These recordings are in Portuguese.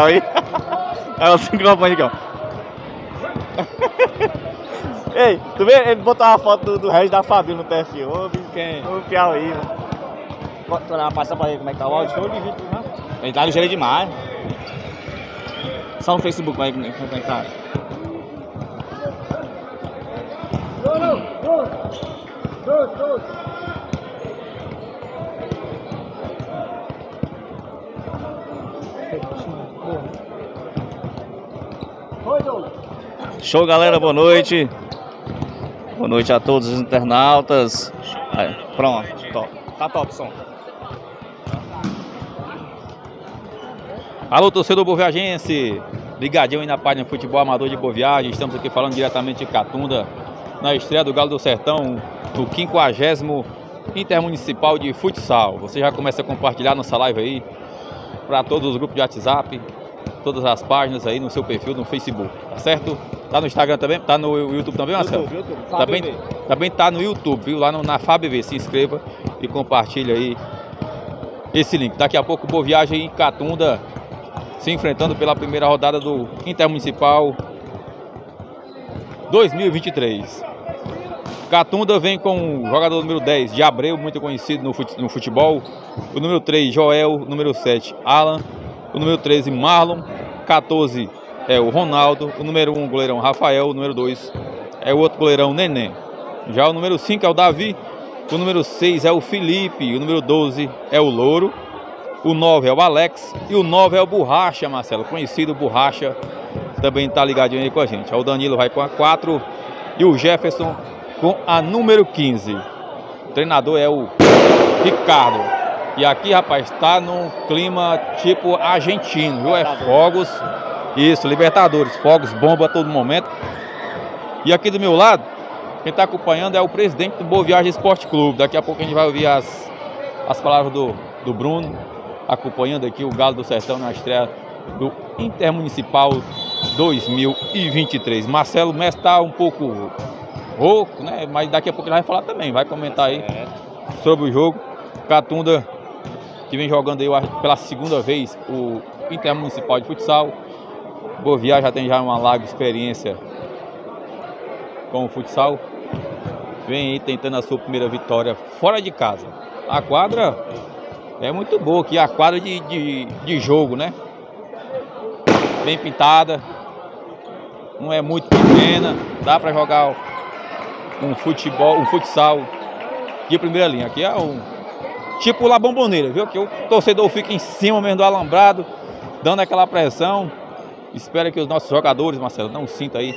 tal aí. Aí os 5 campanhas aqui, ó. Ei, tu vê? Ele botou uma foto do Regis da Fabio no perfil. Ô, quem? Ô, Piauí, mano. Tu olhar, passa pra ele como é que tá o áudio. Show de vídeo, né? Ele tá ligeiro demais. Só no Facebook, vai como é que tá. Dois. Show, galera, boa noite. Boa noite a todos os internautas. Aí, pronto, top. Tá top o som. Alô, torcedor boviagense, ligadinho aí na página Futebol Amador de Boa Viagem. Estamos aqui falando diretamente de Catunda, na estreia do Galo do Sertão, do 50º Intermunicipal de Futsal. Você já começa a compartilhar nossa live aí para todos os grupos de WhatsApp, todas as páginas aí no seu perfil no Facebook, tá certo? Tá no Instagram também, tá no YouTube também, Marcelo? YouTube. Também tá no YouTube, viu? Lá na FABV, se inscreva e compartilha aí esse link. Daqui a pouco Boa Viagem em Catunda, se enfrentando pela primeira rodada do Intermunicipal 2023. Catunda vem com o jogador número 10 de Abreu, muito conhecido no futebol. O número 3, Joel. O número 7, Alan. O número 13, Marlon. 14 é o Ronaldo. O número 1, o goleirão Rafael. O número 2 é o outro goleirão Neném. Já o número 5 é o Davi. O número 6 é o Felipe. O número 12 é o Louro. O 9 é o Alex. E o 9 é o Borracha, Marcelo. Conhecido Borracha. Também tá ligadinho aí com a gente. O Danilo vai com a 4. E o Jefferson com a número 15. O treinador é o Ricardo. E aqui, rapaz, tá num clima tipo argentino, viu? É fogos. Isso, Libertadores. Fogos, bomba a todo momento. E aqui do meu lado, quem tá acompanhando é o presidente do Boa Viagem Esporte Clube. Daqui a pouco a gente vai ouvir as palavras do Bruno, acompanhando aqui o Galo do Sertão na estreia do Intermunicipal 2023. Marcelo Mestre tá um pouco rouco, né? Mas daqui a pouco ele vai falar também, vai comentar aí sobre o jogo. Catunda, que vem jogando aí pela segunda vez o Intermunicipal de Futsal. Boa Viagem já tem uma larga experiência com o futsal. Vem aí tentando a sua primeira vitória fora de casa. A quadra é muito boa aqui, a quadra de jogo, né? Bem pintada, não é muito pequena, dá para jogar um futsal de primeira linha. Aqui é tipo La Bombonera, viu? Que o torcedor fica em cima mesmo do alambrado, dando aquela pressão. Espero que os nossos jogadores, Marcelo, não sintam aí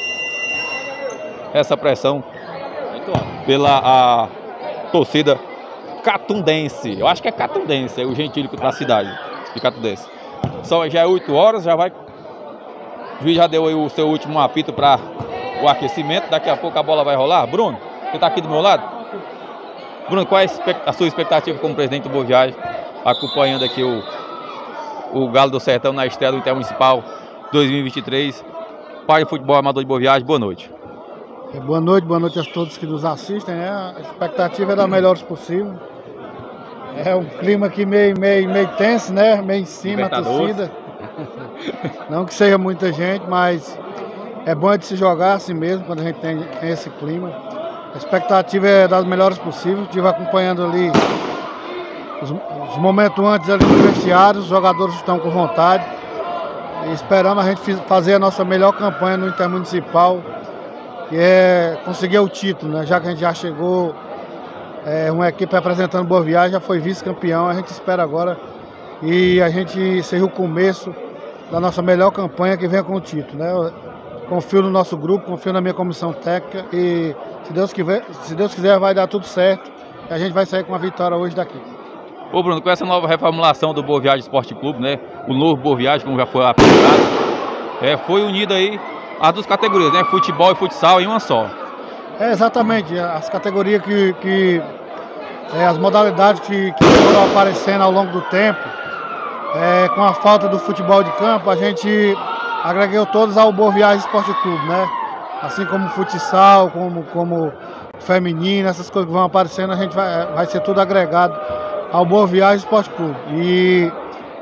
essa pressão pela torcida catundense. Eu acho que é catundense, é o gentílico da cidade de Catundense. Já é 8 horas, já vai. O juiz já deu aí o seu último apito para o aquecimento. Daqui a pouco a bola vai rolar. Bruno, você está aqui do meu lado? Bruno, qual é a sua expectativa como presidente do Boa Viagem, acompanhando aqui o Galo do Sertão na estreia do Intermunicipal 2023? Pai de Futebol Amador de Boa Viagem, boa noite. Boa noite a todos que nos assistem, né? A expectativa é da melhores possível. É um clima aqui meio tenso, né? Meio em cima, a torcida. Não que seja muita gente, mas é bom de se jogar assim mesmo, quando a gente tem esse clima. A expectativa é das melhores possíveis. Estive acompanhando ali os momentos antes ali do vestiário, os jogadores estão com vontade. E esperamos a gente fazer a nossa melhor campanha no Intermunicipal, que é conseguir o título, né? Já que a gente já chegou, uma equipe representando Boa Viagem, já foi vice-campeão, a gente espera agora e a gente seja o começo da nossa melhor campanha que venha com o título, né? Eu confio no nosso grupo, confio na minha comissão técnica e se Deus quiser vai dar tudo certo e a gente vai sair com a vitória hoje daqui. Ô Bruno, com essa nova reformulação do Boa Viagem Esporte Clube, né? O novo Boa Viagem, como já foi apelidado, foi unido aí as duas categorias, né? Futebol e futsal em uma só. Exatamente, as categorias as modalidades que foram aparecendo ao longo do tempo, com a falta do futebol de campo, a gente agregou todos ao Boa Viagem Esporte Clube, né? Assim como futsal, como feminino, essas coisas que vão aparecendo, a gente vai ser tudo agregado ao Boa Viagem Esporte Clube. E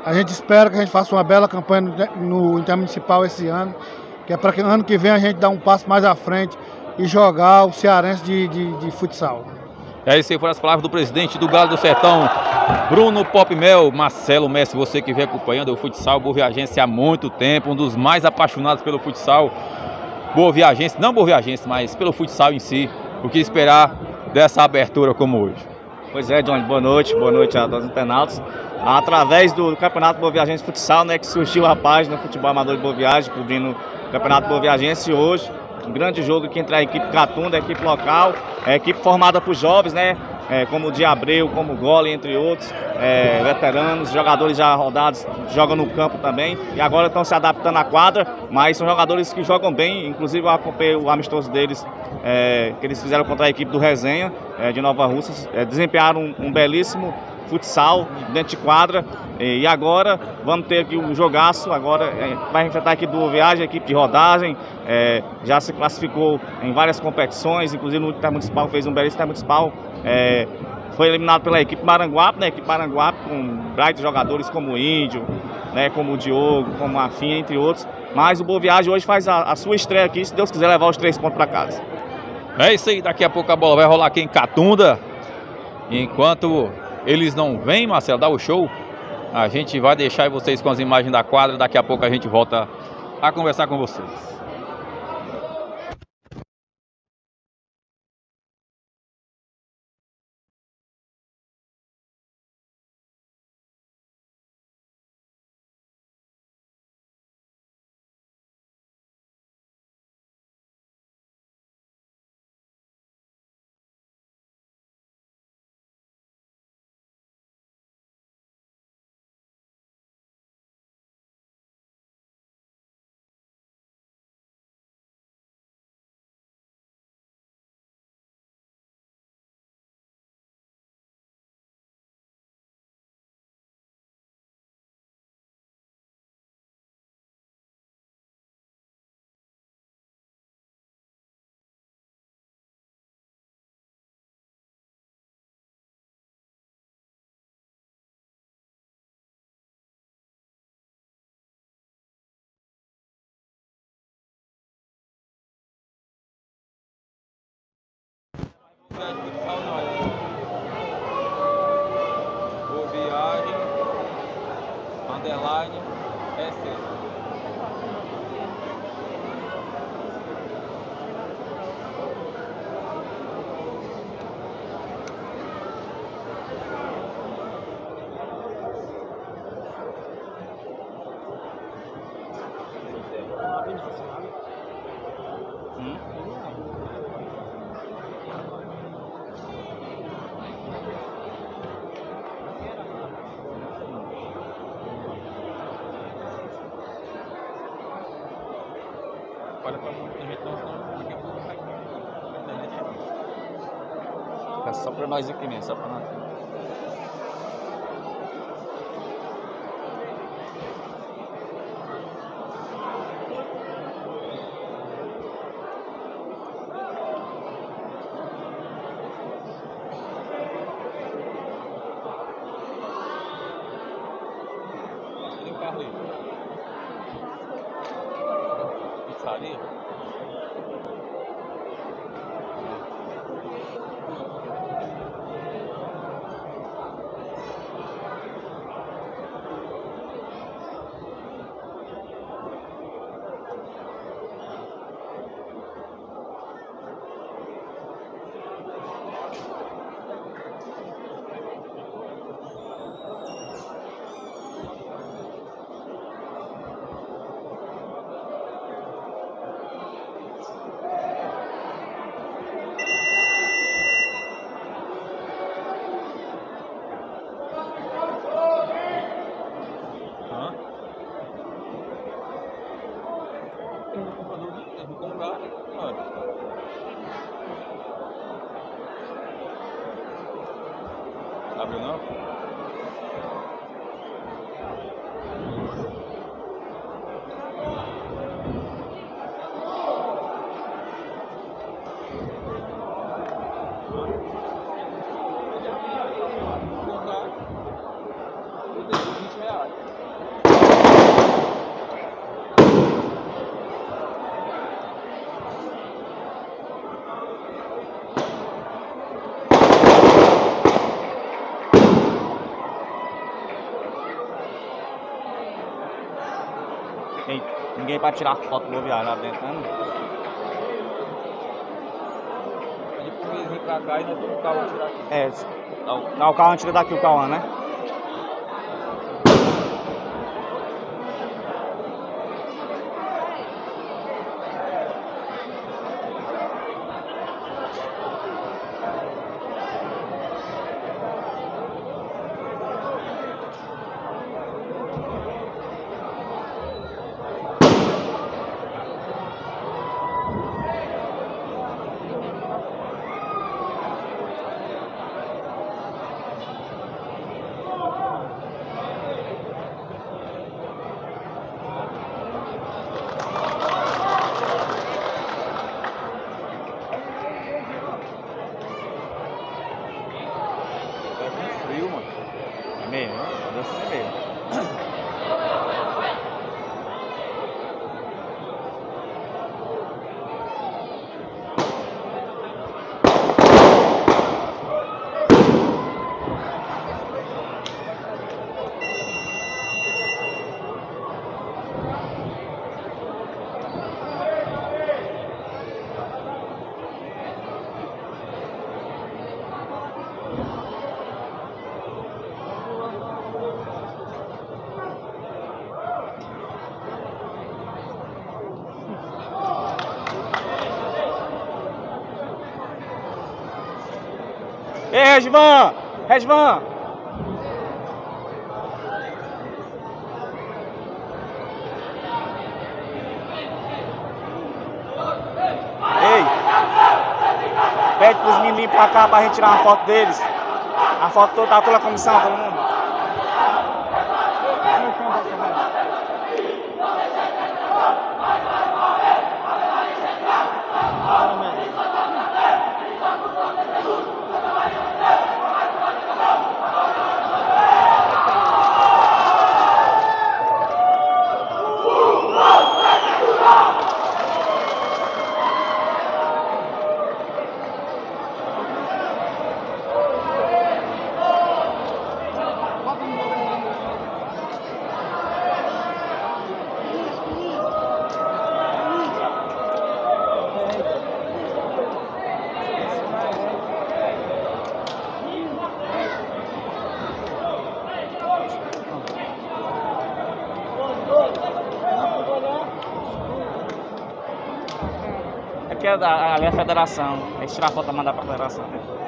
A gente espera que a gente faça uma bela campanha no Intermunicipal esse ano, que é para que ano que vem a gente dar um passo mais à frente e jogar o cearense de futsal. É isso aí, foram as palavras do presidente do Galo do Sertão, Bruno Popmel. Marcelo Messi, você que vem acompanhando o futsal boviajense há muito tempo, um dos mais apaixonados pelo futsal boviajense, não boviajense, mas pelo futsal em si. O que esperar dessa abertura como hoje? Pois é, Johnny, boa noite a todos os internautas. Através do Campeonato Boviajense Futsal, né, que surgiu a página Futebol Amador de Boa Viagem, cobrindo o Campeonato Boviajense hoje. Um grande jogo aqui entre a equipe Catunda, a equipe local, a equipe formada por jovens, né? Como o Diabreu, como o Gole, entre outros, veteranos, jogadores já rodados, jogam no campo também e agora estão se adaptando à quadra, mas são jogadores que jogam bem, inclusive eu acompanhei o amistoso deles, que eles fizeram contra a equipe do Resenha, de Nova Russas, desempenharam um belíssimo futsal dentro de quadra e agora vamos ter aqui um jogaço, agora vai enfrentar a equipe do Boa Viagem, a equipe de rodagem, já se classificou em várias competições, inclusive no Intermunicipal fez um belíssimo Intermunicipal, foi eliminado pela equipe Maranguape, né, equipe Maranguape com bright jogadores como o Índio, né, como o Diogo, como a Finha, entre outros, mas o Boa Viagem hoje faz a sua estreia aqui, se Deus quiser levar os 3 pontos para casa. É isso aí, daqui a pouco a bola vai rolar aqui em Catunda, enquanto eles não vêm, Marcelo, dar o show, a gente vai deixar vocês com as imagens da quadra. Daqui a pouco a gente volta a conversar com vocês. Boa Viagem, underline, SS. Olha pra muita gente não, senão daqui a pouco vai na internet. É só para nós aqui mesmo, só para nós. Cadê o carro ali? Pizzaria? Eu vou comprar, olha. Abriu não? Vou comprar. Eu dei R$20. Ninguém para tirar foto do Boa Viagem lá dentro, né? Pede pro Luiz vir pra cá e nós vamos o Cauã tirar aqui. É, dá o Cauã, tira daqui o Cauã, né? Frio, mano. É mesmo, né? É mesmo. Ei, Resvan! Resvan! Ei! Pede pros meninos pra cá pra gente tirar uma foto deles. A foto toda, tá toda a comissão, todo mundo. Aqui é ali é a federação. A gente tira a foto e mandar pra federação.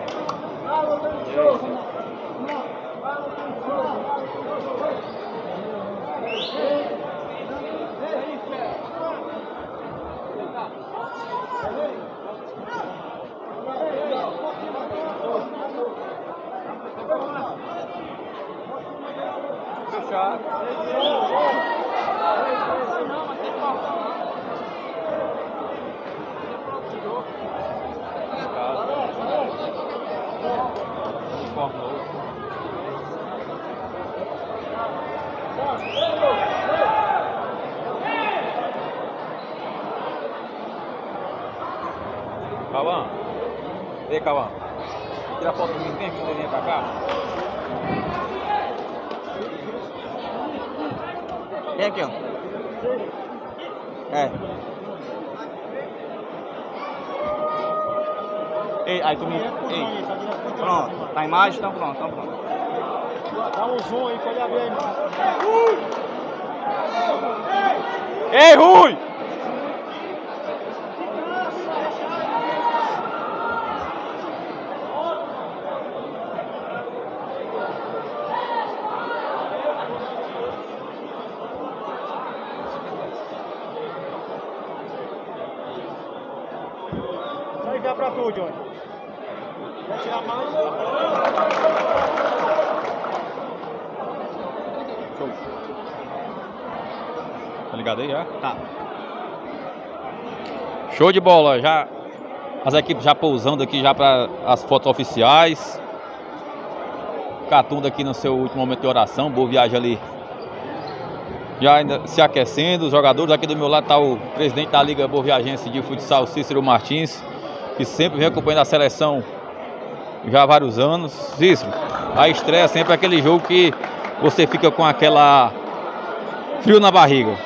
Fechado. Cauã, ei Cauã, tira a foto do menino, vem aqui, vem pra cá. Vem aqui, ó. É. Ei, aí tu me... Ei. Pronto, tá a imagem? Então pronto, então pronto. Dá um zoom aí, pode abrir aí, mano. Ei, Rui! Isso aí vai pra tu, Johnny. Vai tirar mais. Show. Tá ligado aí já? Tá. Show de bola, já as equipes já pousando aqui já para as fotos oficiais. Catunda aqui no seu último momento de oração, Boa Viagem ali já ainda se aquecendo. Os jogadores, aqui do meu lado está o presidente da Liga Boa Viagense de Futsal, Cícero Martins, que sempre vem acompanhando a seleção já há vários anos. Cícero, a estreia sempre é aquele jogo que você fica com aquela frio na barriga.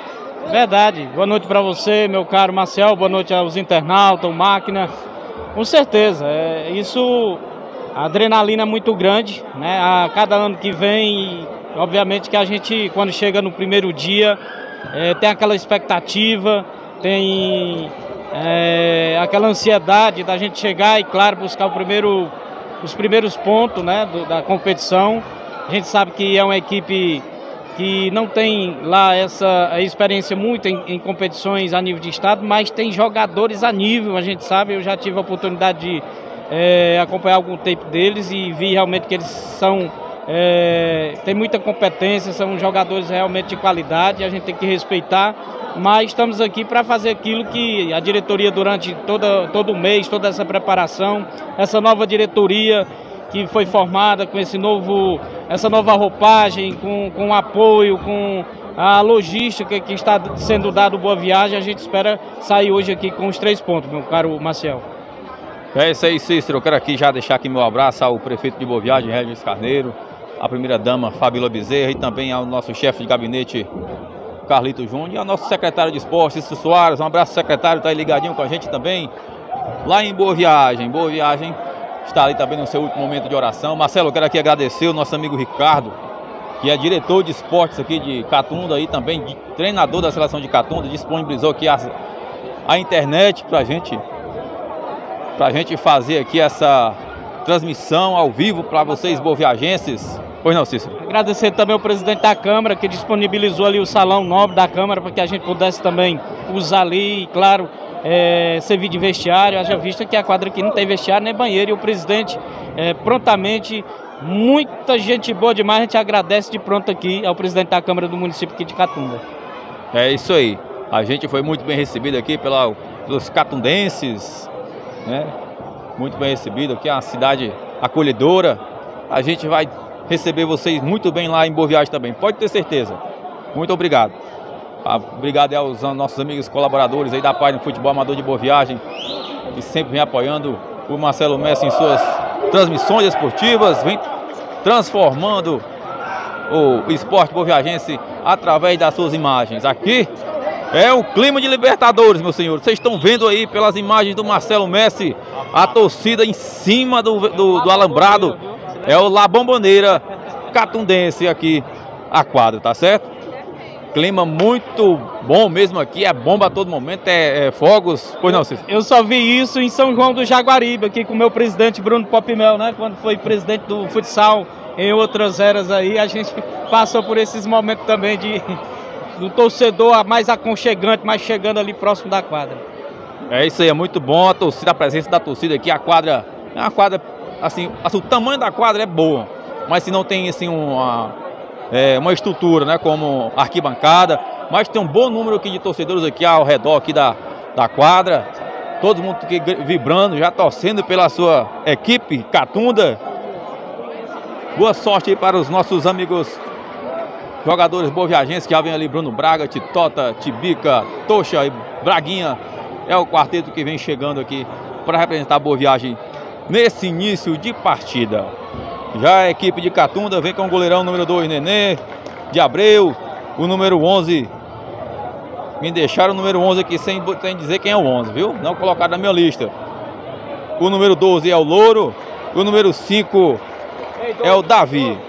Verdade. Boa noite para você, meu caro Marcel. Boa noite aos internautas, máquina. Com certeza, isso, a adrenalina é muito grande, né? A cada ano que vem, obviamente que a gente, quando chega no primeiro dia, tem aquela expectativa, tem aquela ansiedade da gente chegar e, claro, buscar os primeiros pontos, né, da competição. A gente sabe que é uma equipe que não tem lá essa experiência muito em competições a nível de estado, mas tem jogadores a nível, a gente sabe. Eu já tive a oportunidade de acompanhar algum tempo deles e vi realmente que eles são têm muita competência, são jogadores realmente de qualidade, a gente tem que respeitar, mas estamos aqui para fazer aquilo que a diretoria durante todo o mês, toda essa preparação, essa nova diretoria que foi formada com essa nova roupagem, com apoio, com a logística que está sendo dado Boa Viagem, a gente espera sair hoje aqui com os 3 pontos, meu caro Marcel. É isso aí, Cícero. Eu quero aqui já deixar aqui meu abraço ao prefeito de Boa Viagem, Regis Carneiro, à primeira-dama, Fabíola Bezerra, e também ao nosso chefe de gabinete, Carlito Júnior, e ao nosso secretário de esportes, Cícero Soares. Um abraço, secretário, está aí ligadinho com a gente também, lá em Boa Viagem. Boa Viagem está ali também no seu último momento de oração. Marcelo, eu quero aqui agradecer o nosso amigo Ricardo, que é diretor de esportes aqui de Catunda e também treinador da seleção de Catunda, disponibilizou aqui a internet pra gente fazer aqui essa transmissão ao vivo para vocês boaviagenses. Pois não, Cícero? Agradecer também ao presidente da Câmara, que disponibilizou ali o salão nobre da Câmara para que a gente pudesse também usar ali, e claro, servir de vestiário. Haja vista que a quadra aqui não tem vestiário nem banheiro, e o presidente prontamente, muita gente boa demais, a gente agradece de pronto aqui ao presidente da Câmara do município aqui de Catunda. É isso aí, a gente foi muito bem recebido aqui pelos catundenses, né? Muito bem recebido aqui, é uma cidade acolhedora. A gente vai receber vocês muito bem lá em Boa Viagem também, pode ter certeza. Muito obrigado. Obrigado aos nossos amigos colaboradores aí da página Futebol Amador de Boa Viagem, que sempre vem apoiando o Marcelo Messi em suas transmissões esportivas, vem transformando o esporte boaviagense através das suas imagens. Aqui é o clima de Libertadores, meu senhor. Vocês estão vendo aí pelas imagens do Marcelo Messi, a torcida em cima do alambrado. É o La Bombonera catundense aqui, a quadra, tá certo? Clima muito bom mesmo aqui, é bomba a todo momento, fogos. Pois não, Cícero? Eu só vi isso em São João do Jaguaribe, aqui com o meu presidente Bruno Popimel, né? Quando foi presidente do futsal em outras eras aí, a gente passou por esses momentos também do torcedor mais aconchegante, mais chegando ali próximo da quadra. É isso aí, é muito bom a presença da torcida aqui. A quadra é uma quadra, assim, o tamanho da quadra é boa, mas se não tem assim uma estrutura, né, como arquibancada, mas tem um bom número aqui de torcedores aqui ao redor aqui da quadra, todo mundo aqui vibrando, já torcendo pela sua equipe Catunda. Boa sorte aí para os nossos amigos jogadores boaviagenses que já vem ali: Bruno Braga, Titota, Tibica, Tocha e Braguinha. É o quarteto que vem chegando aqui para representar a Boa Viagem nesse início de partida. Já a equipe de Catunda vem com o goleirão número 2, Nenê, de Abreu. O número 11, me deixaram o número 11 aqui sem dizer quem é o 11, viu? Não colocado na minha lista. O número 12 é o Louro. O número 5 é o Davi.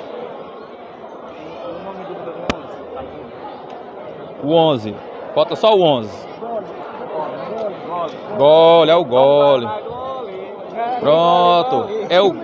O 11, falta só o 11. Gole, é o Gole. Pronto, é o...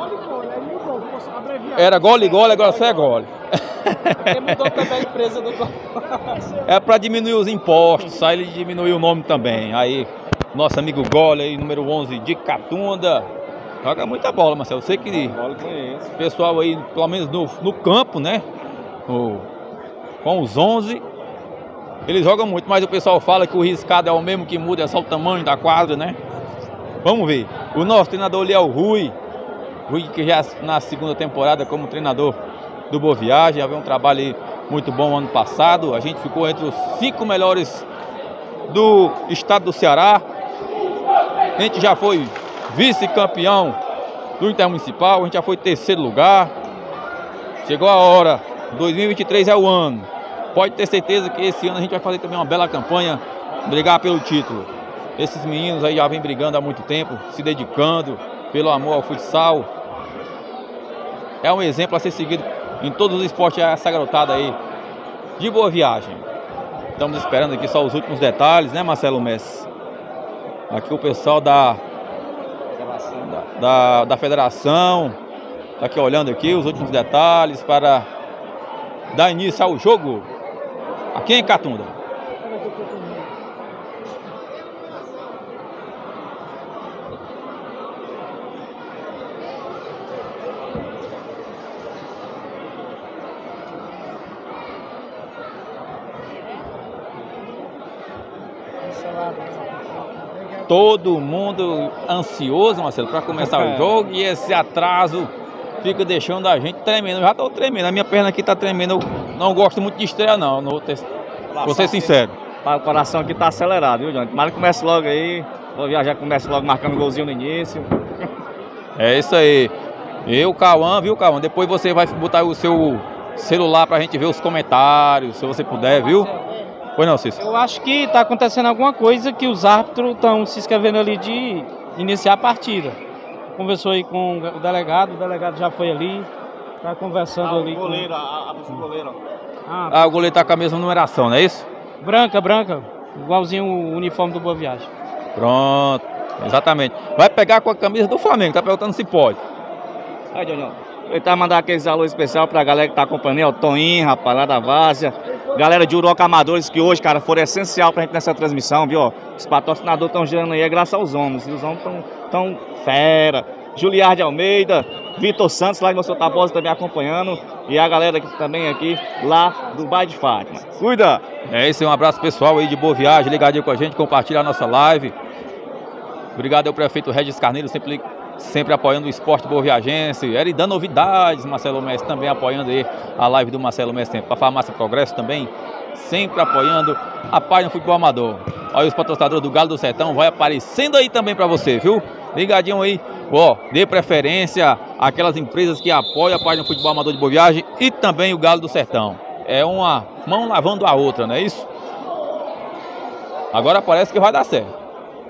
Era Gole, agora só é Gole. Mudou também a empresa do Gole. É para diminuir os impostos, aí ele diminuiu o nome também. Aí, nosso amigo Gole aí, número 11 de Catunda. Joga muita bola, Marcelo. Eu sei que o pessoal aí, pelo menos no campo, né? Com os 11, eles jogam muito, mas o pessoal fala que o riscado é o mesmo que muda, é só o tamanho da quadra, né? Vamos ver. O nosso treinador ali é o Rui, que já na segunda temporada como treinador do Boa Viagem, já veio um trabalho aí muito bom ano passado. A gente ficou entre os 5 melhores do estado do Ceará. A gente já foi vice-campeão do Intermunicipal, a gente já foi 3º lugar. Chegou a hora, 2023 é o ano. pode ter certeza que esse ano a gente vai fazer também uma bela campanha, brigar pelo título. Esses meninos aí já vêm brigando há muito tempo, se dedicando pelo amor ao futsal. É um exemplo a ser seguido em todos os esportes, essa garotada aí de Boa Viagem. Estamos esperando aqui só os últimos detalhes, né, Marcelo Messi? Aqui o pessoal da federação está aqui olhando aqui os últimos detalhes para dar início ao jogo aqui em Catunda. Todo mundo ansioso, Marcelo, para começar o jogo, e esse atraso fica deixando a gente tremendo. Eu já estou tremendo, a minha perna aqui está tremendo. Eu não gosto muito de estreia, não. Vou ser sincero. O coração aqui está acelerado, viu, Johnny? Tomara que comece logo aí. Vou viajar, comece logo marcando golzinho no início. É isso aí. Eu, Cauã, viu, Cauã? Depois você vai botar o seu celular para a gente ver os comentários, se você puder, viu? Pois não, Cícero? Eu acho que está acontecendo alguma coisa que os árbitros estão se inscrevendo ali de iniciar a partida. Conversou aí com o delegado já foi ali, está conversando ali. O goleiro, a do goleiro. O goleiro está com a mesma numeração, não é isso? Branca, igualzinho o uniforme do Boa Viagem. Pronto, exatamente. Vai pegar com a camisa do Flamengo, tá perguntando se pode. Aí, Johnny, ele tá mandando aqueles alô especial pra galera que tá acompanhando, o Toninho, rapaz, lá da Várzea. Galera de Uroca Amadores que hoje, cara, foram essencial pra gente nessa transmissão, viu? Os patrocinadores estão girando aí, é graças aos homens. E os homens tão fera. Juliar de Almeida, Vitor Santos, lá de Moção Tabosa também acompanhando. E a galera aqui, também aqui, lá do Bairro de Fátima. Cuida! É isso aí, um abraço pessoal aí de Boa Viagem, ligadinho com a gente, compartilha a nossa live. Obrigado ao prefeito Regis Carneiro, sempre apoiando o esporte boaviagense, e dando novidades. Marcelo Messi também apoiando aí a live do Marcelo Messi, para a Farmácia Progresso também, sempre apoiando a página Futebol Amador. Olha os patrocinadores do Galo do Sertão, vai aparecendo aí também para você, viu? Ligadinho aí, ó, dê preferência àquelas empresas que apoiam a página Futebol Amador de Boa Viagem e também o Galo do Sertão. É uma mão lavando a outra, não é isso? Agora parece que vai dar certo.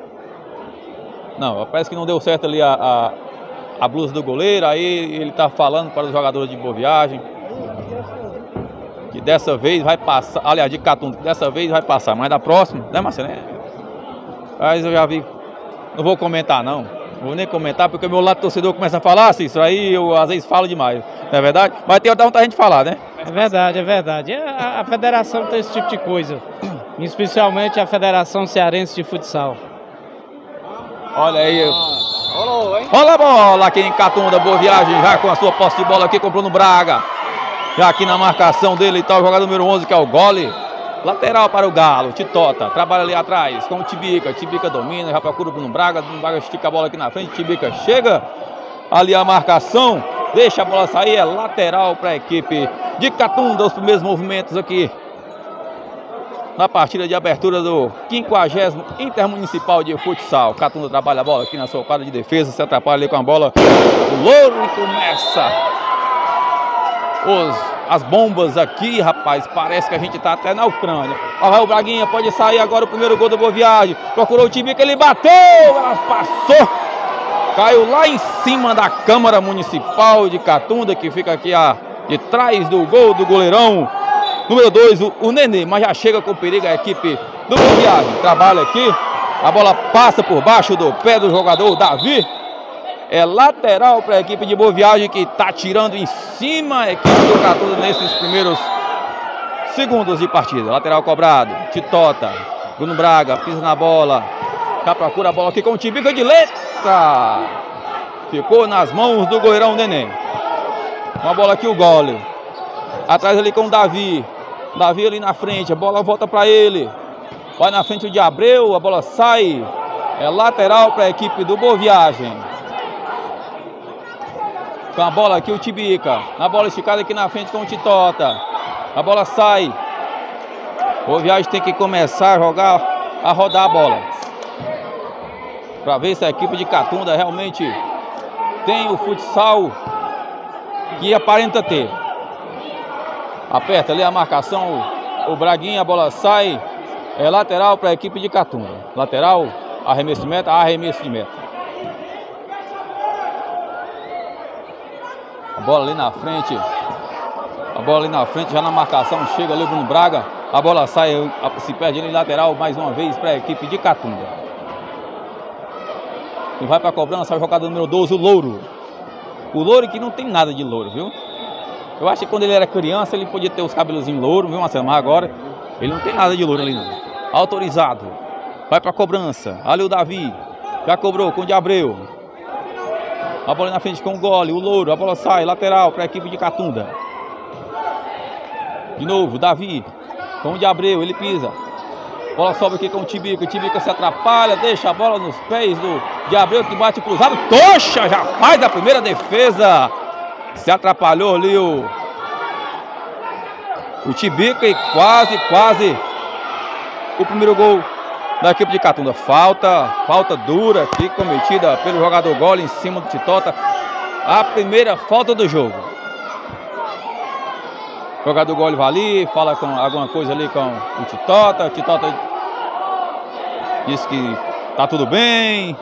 Não, parece que não deu certo ali a blusa do goleiro, aí ele tá falando para os jogadores de Boa Viagem que dessa vez vai passar, aliás, de Catunda, dessa vez vai passar, mas da próxima, né, Marcelo? Mas eu já vi, não vou comentar não, vou nem comentar porque o meu lado torcedor começa a falar, isso aí eu às vezes falo demais, não é verdade? Mas tem outra vontade de falar, né? É verdade, é verdade. A federação tem esse tipo de coisa, especialmente a Federação Cearense de Futsal. Olha aí. Olha a bola aqui em Catunda, Boa Viagem, já com a sua posse de bola aqui, comprou no Braga. Já aqui na marcação dele está o jogador número 11, que é o Gole. Lateral para o Galo, Titota, trabalha ali atrás com o Tibica. Tibica domina, já procura o Bruno Braga estica a bola aqui na frente, Tibica chega. Ali a marcação, deixa a bola sair, é lateral para a equipe de Catunda, os primeiros movimentos aqui na partida de abertura do 50º Intermunicipal de Futsal. Catunda trabalha a bola aqui na sua quadra de defesa, se atrapalha ali com a bola. O Louro e começa as bombas aqui, rapaz. Parece que a gente tá até na Ucrânia. Olha lá o Braguinha, pode sair agora o primeiro gol do Boa Viagem. Procurou o time que ele bateu, ela passou. Caiu lá em cima da Câmara Municipal de Catunda, que fica aqui de trás do gol do goleirão. Número 2, o Nenê, mas já chega com perigo a equipe do Boa Viagem. Trabalha aqui, a bola passa por baixo do pé do jogador Davi. É lateral para a equipe de Boa Viagem, que está tirando em cima a equipe do Catunda nesses primeiros segundos de partida. Lateral cobrado, Titota, Bruno Braga, pisa na bola. Já procura a bola aqui com o Tibica de letra. Ficou nas mãos do goleirão Nenê. Uma bola aqui o Gole. Atrás ali com o Davi. Davi ali na frente, a bola volta para ele. Vai na frente o de Abreu, a bola sai. É lateral para a equipe do Boa Viagem. Com a bola aqui o Tibica. Na bola esticada aqui na frente com o Titota. A bola sai. Boa Viagem tem que começar a rodar a bola. Para ver se a equipe de Catunda realmente tem o futsal que aparenta ter. Aperta ali a marcação o Braguinha, a bola sai. É lateral para a equipe de Catunda. Lateral, arremesso de meta, arremesso de meta. A bola ali na frente. A bola ali na frente, já na marcação. Chega ali o Bruno Braga. A bola sai, se perde ali lateral mais uma vez para a equipe de Catunda. E vai para a cobrança o jogador número 12, o Louro. O Louro que não tem nada de louro, viu? Eu acho que quando ele era criança ele podia ter os cabelozinhos louros, viu, Marcelo? Mas agora ele não tem nada de louro ali não. Autorizado. Vai para a cobrança. Ali o Davi. Já cobrou com o de Abreu. A bola na frente com o Gole, o Louro. A bola sai, lateral para a equipe de Catunda. De novo, Davi. Com o de Abreu, ele pisa. Bola sobe aqui com o Tibica. O Tibica se atrapalha, deixa a bola nos pés do de Abreu, que bate cruzado. Tocha já faz a primeira defesa. Se atrapalhou ali o Tibica e quase o primeiro gol da equipe de Catunda. Falta dura aqui cometida pelo jogador Gole em cima do Titota. A primeira falta do jogo. O jogador Gole vai ali, fala com alguma coisa ali com o Titota. O Titota diz que tá tudo bem.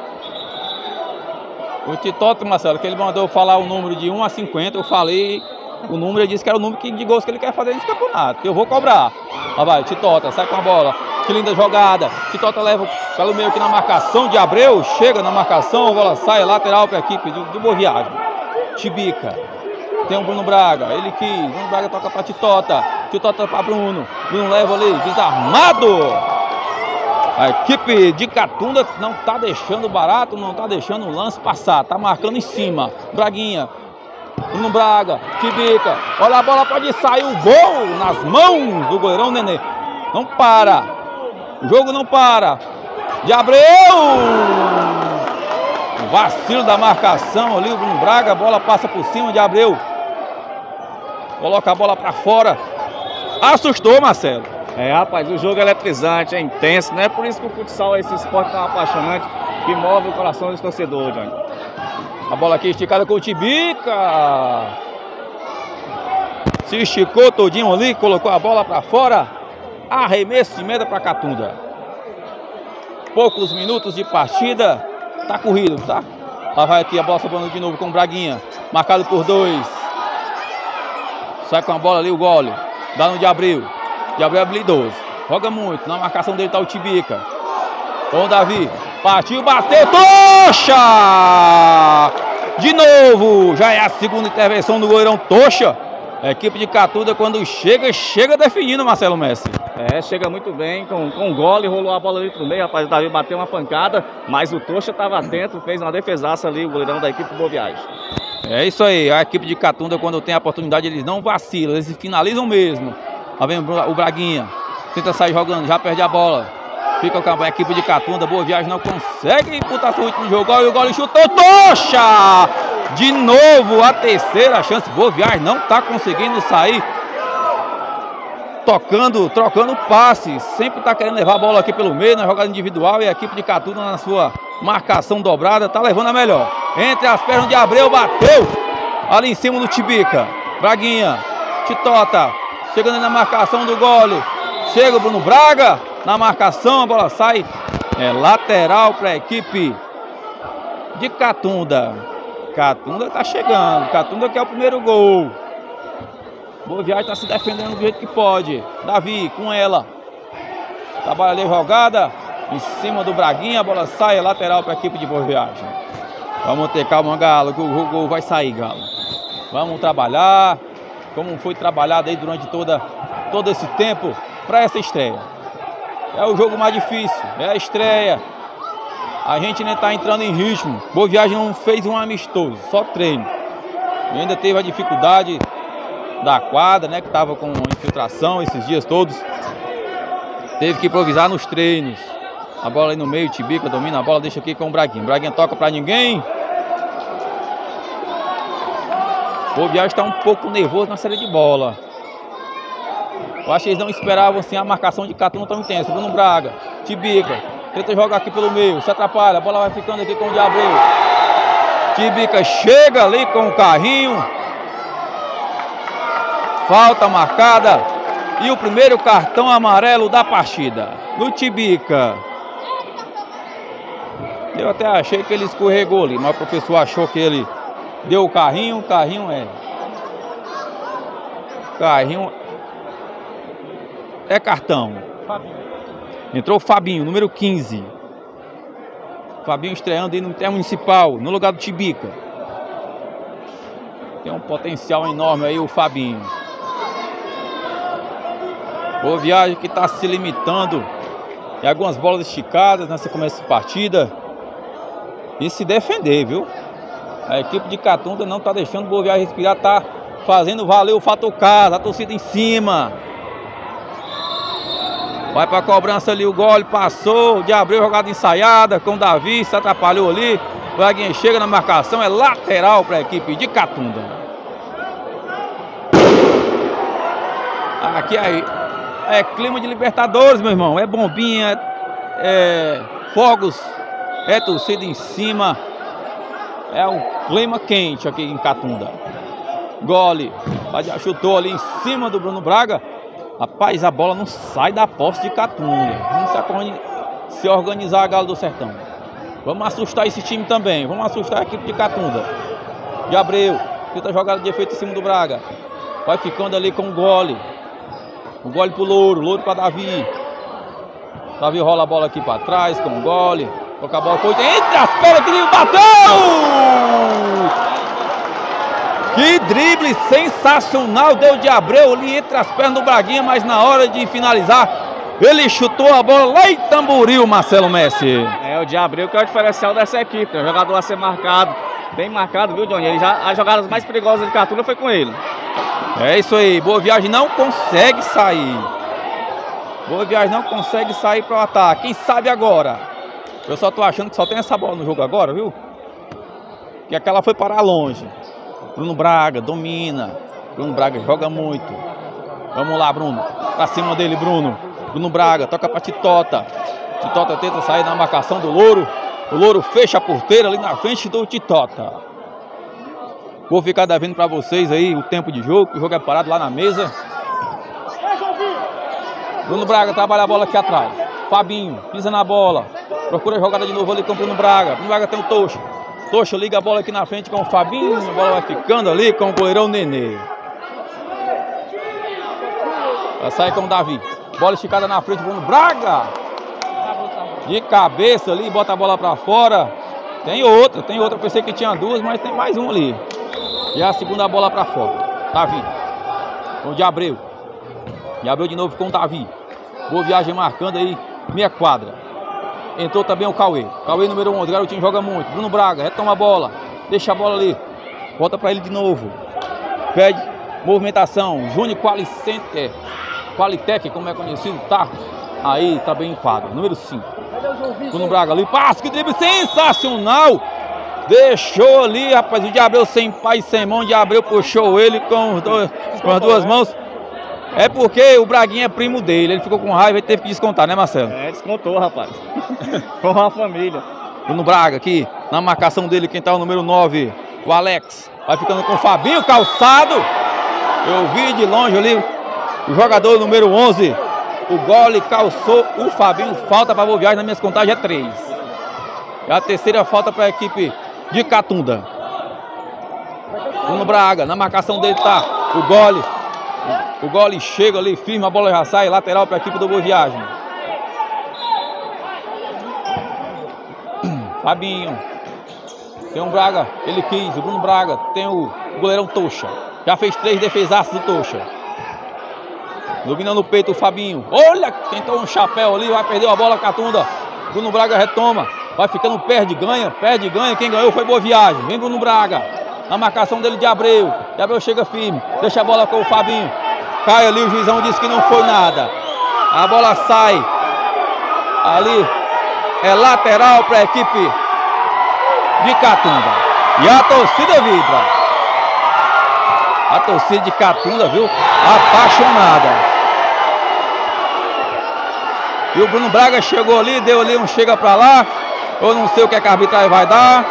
O Titota, Marcelo, que ele mandou falar o número de 1 a 50, eu falei o número, ele disse que era o número de gols que ele quer fazer nesse campeonato. Eu vou cobrar. Lá vai, Titota, sai com a bola. Que linda jogada. Titota leva pelo meio aqui na marcação de Abreu. Chega na marcação, a bola sai, lateral para a equipe do Boa Viagem. Tibica. Tem o Bruno Braga, ele quis. Bruno Braga toca para Titota. Titota para Bruno. Bruno leva ali, desarmado. A equipe de Catunda não está deixando barato, não está deixando o lance passar. Está marcando em cima. Braguinha. Bruno Braga. Tibica. Olha a bola, pode sair o gol nas mãos do goleirão Nenê. Não para. O jogo não para. De Abreu. O vacilo da marcação ali. O Bruno Braga. A bola passa por cima de Abreu. Coloca a bola para fora. Assustou, Marcelo. É, rapaz, o jogo é eletrizante, é intenso, né? Por isso que o futsal é esse esporte tão apaixonante que move o coração dos torcedores, Johnny. A bola aqui esticada com o Tibica. Se esticou todinho ali, colocou a bola para fora. Arremesso de meta para Catunda. Poucos minutos de partida. Tá corrido, tá? Lá vai aqui a bola sobrando de novo com o Braguinha. Marcado por 2. Sai com a bola ali o Gole. Dá no de Abreu. De Abreu é habilidoso. Joga muito. Na marcação dele tá o Tibica. Com o Davi. Partiu, bateu. Tocha! De novo. Já é a segunda intervenção do goleirão Tocha. A equipe de Catunda, quando chega definindo, Marcelo Messi. É, chega muito bem com o Gole, rolou a bola ali pro meio, rapaz, o Davi bateu uma pancada, mas o Tocha estava atento, fez uma defesaça ali, o goleirão da equipe Boa Viagem. É isso aí, a equipe de Catunda, quando tem a oportunidade, eles não vacilam, eles finalizam mesmo. Tá vendo o Braguinha, tenta sair jogando, já perde a bola. Fica com a equipe de Catunda, Boa Viagem não consegue imputar seu último jogo. Olha o Gole chutou, Tocha! De novo, a terceira chance. Boa Viagem não está conseguindo sair. Trocando passe. Sempre está querendo levar a bola aqui pelo meio, na jogada individual. E a equipe de Catunda, na sua marcação dobrada, está levando a melhor. Entre as pernas de Abreu, bateu ali em cima do Tibica. Braguinha, Titota, chegando na marcação do Gole. Chega o Bruno Braga na marcação, a bola sai. É lateral para a equipe de Catunda. Catunda tá chegando. Catunda quer o primeiro gol. Boa Viagem tá se defendendo do jeito que pode. Davi com ela. Trabalha ali jogada. Em cima do Braguinha. A bola sai. Lateral para a equipe de Boa Viagem. Vamos ter calma, Galo. Que o gol vai sair, Galo. Vamos trabalhar. Como foi trabalhado aí durante todo esse tempo para essa estreia. É o jogo mais difícil. É a estreia. A gente nem está entrando em ritmo. Boa Viagem não fez um amistoso, só treino. E ainda teve a dificuldade da quadra, né? Que estava com infiltração esses dias todos. Teve que improvisar nos treinos. A bola aí no meio, Tibica domina a bola, deixa aqui com o Braguinha. Braguinha toca para ninguém. Boa Viagem está um pouco nervoso na saída de bola. Eu acho que eles não esperavam assim a marcação de Catunda tão intensa. Bruno Braga, Tibica. Tenta jogar aqui pelo meio, se atrapalha, a bola vai ficando aqui com o de Abreu. Tibica chega ali com o carrinho. Falta marcada E o primeiro cartão amarelo da partida. No Tibica. Eu até achei que ele escorregou ali, mas o professor achou que ele deu o carrinho. Carrinho é cartão. Entrou o Fabinho, número 15. Fabinho estreando aí no Intermunicipal, no lugar do Tibica. Tem um potencial enorme aí o Fabinho. Boa Viagem que está se limitando em algumas bolas esticadas nessa começo de partida. E se defender, viu? A equipe de Catunda não está deixando Boa Viagem respirar, está fazendo valer o fator casa, a torcida em cima. Vai para a cobrança ali, o gole passou, de Abreu, jogada ensaiada com o Davi, se atrapalhou ali. O Braguinha chega na marcação, é lateral para a equipe de Catunda. Aqui é clima de Libertadores, meu irmão, é bombinha, é fogos, é torcida em cima, é um clima quente aqui em Catunda. Gole, já chutou ali em cima do Bruno Braga. Rapaz, a bola não sai da posse de Catunda. Vamos se organizar a Galo do Sertão. Vamos assustar esse time também. Vamos assustar a equipe de Catunda. De Abreu, tenta jogada de efeito em cima do Braga. Vai ficando ali com o Gole. O Gole pro Louro, Louro para Davi. Davi rola a bola aqui para trás com o Gole. Toca a bola, foi entre as pernas, que bateu! Que drible sensacional deu de Abreu ali entre as pernas do Braguinha, mas na hora de finalizar, ele chutou a bola lá em Tamboril, Marcelo Messi. É o de Abreu que é o diferencial dessa equipe, é um jogador a ser marcado, bem marcado, viu, Johnny? As jogadas mais perigosas de Catunda foi com ele. É isso aí, Boa Viagem não consegue sair. Boa Viagem não consegue sair para o ataque, quem sabe agora? Eu só tô achando que só tem essa bola no jogo agora, viu? Que aquela foi parar longe. Bruno Braga domina. Bruno Braga joga muito. Vamos lá, Bruno. Pra cima dele, Bruno. Bruno Braga toca pra Titota. Titota tenta sair na marcação do Louro. O Louro fecha a porteira ali na frente do Titota. Vou ficar devendo pra vocês aí o tempo de jogo. O jogo é parado lá na mesa. Bruno Braga trabalha a bola aqui atrás. Fabinho pisa na bola. Procura a jogada de novo ali com o Bruno Braga. Bruno Braga tem o Tocha. Tocha liga a bola aqui na frente com o Fabinho. A bola vai ficando ali com o goleirão Nenê. Vai sair com o Davi. Bola esticada na frente, Bruno Braga. De cabeça ali, bota a bola pra fora. Tem outra. Pensei que tinha duas, mas tem mais uma ali. E a segunda bola pra fora. Davi. Com o de Abreu. De Abreu de novo com o Davi. Boa Viagem marcando aí, meia quadra. Entrou também o Cauê. Cauê número 11, o garotinho joga muito. Bruno Braga, retoma a bola. Deixa a bola ali. Volta pra ele de novo. Pede movimentação. Júnior Qualitec, como é conhecido, tá aí, tá bem em quadro. Número 5. Bruno Braga ali. Passo, que drible sensacional. Deixou ali, rapaz. O de Abreu sem pai, sem mão. De Abreu puxou ele com as duas mãos. É porque o Braguinha é primo dele, ele ficou com raiva e teve que descontar, né, Marcelo? É, descontou, rapaz. Com a família. Bruno Braga aqui, na marcação dele, quem tá o número 9, o Alex. Vai ficando com o Fabinho, calçado. Eu vi de longe ali, o jogador número 11, o Gole calçou o Fabinho. Falta para Boa Viagem, nas minhas contagens é 3. É a terceira falta para a equipe de Catunda. Bruno Braga, na marcação dele tá o Gole. O Gole chega ali, firme, a bola já sai, lateral para a equipe do Boa Viagem. Fabinho. Tem um Braga, ele quis, o Bruno Braga. Tem o goleirão Tocha. Já fez 3 defesaços do Tocha. Dominando no peito o Fabinho. Olha, tentou um chapéu ali, vai perder a bola, Catunda. Bruno Braga retoma. Vai ficando perde, ganha. Quem ganhou foi Boa Viagem. Vem Bruno Braga. Na marcação dele de Abreu. De Abreu chega firme. Deixa a bola com o Fabinho. Cai ali, o juizão disse que não foi nada. A bola sai. Ali é lateral para a equipe de Catunda. E a torcida vibra. A torcida de Catunda, viu? Apaixonada. E o Bruno Braga chegou ali, deu ali um chega para lá. Eu não sei o que a arbitragem vai dar.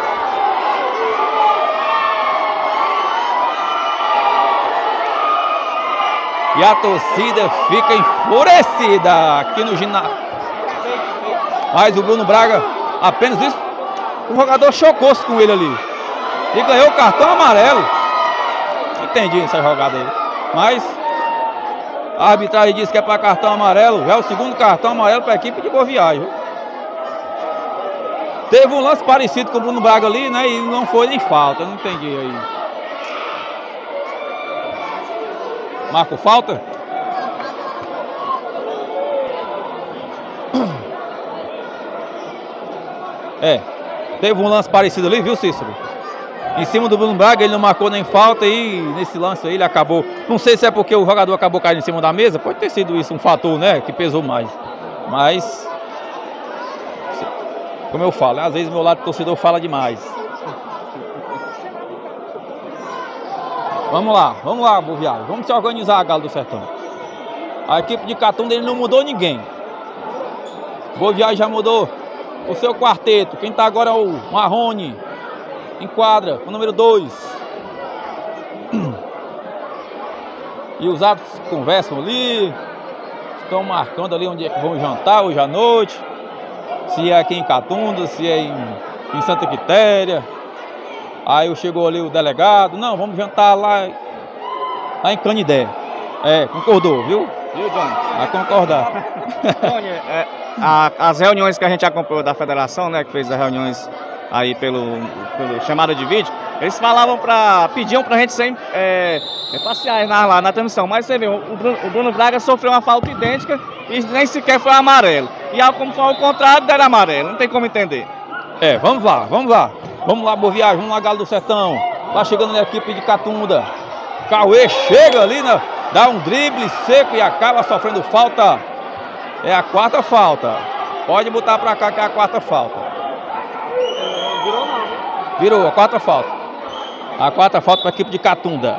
E a torcida fica enfurecida aqui no ginásio. Mas o Bruno Braga, apenas isso, o jogador chocou-se com ele ali. E ganhou o cartão amarelo. Entendi essa jogada aí. Mas a arbitragem disse que é para cartão amarelo. Já é o segundo cartão amarelo para a equipe de Boa Viagem. Teve um lance parecido com o Bruno Braga ali, né? E não foi nem falta. Eu não entendi aí. Marco falta? É. Teve um lance parecido ali, viu, Cícero? Em cima do Bruno Braga, ele não marcou nem falta e nesse lance aí ele acabou. Não sei se é porque o jogador acabou caindo em cima da mesa, pode ter sido isso um fator, né? Que pesou mais. Mas, como eu falo, às vezes meu lado torcedor fala demais. Vamos lá, Boa Viagem. Vamos se organizar, Galo do Sertão. A equipe de Catunda ele não mudou ninguém. Boa Viagem já mudou o seu quarteto. Quem tá agora é o Marrone. Enquadra o número 2. E os árbitros conversam ali. Estão marcando ali onde é que vão jantar hoje à noite. Se é aqui em Catunda, se é em Santa Quitéria. Aí chegou ali o delegado. Não, vamos jantar lá em Canidé. É, concordou, viu? Viu, Johnny? Vai concordar. Johnny, as reuniões que a gente acompanhou da federação, né, que fez as reuniões aí pelo chamada de vídeo, eles falavam pediam pra gente sempre passear lá na transmissão, mas você vê, o Bruno Braga sofreu uma falta idêntica e nem sequer foi amarelo. E como foi ao contrário, deram amarelo, não tem como entender. É, vamos lá. Vamos lá, Boa Viagem, vamos lá, Galo do Sertão. Tá chegando a equipe de Catunda. Cauê chega ali, né? Dá um drible seco e acaba sofrendo falta. É a 4ª falta. Pode botar pra cá que é a 4ª falta. Virou não. Virou, a 4ª falta. A 4ª falta para a equipe de Catunda.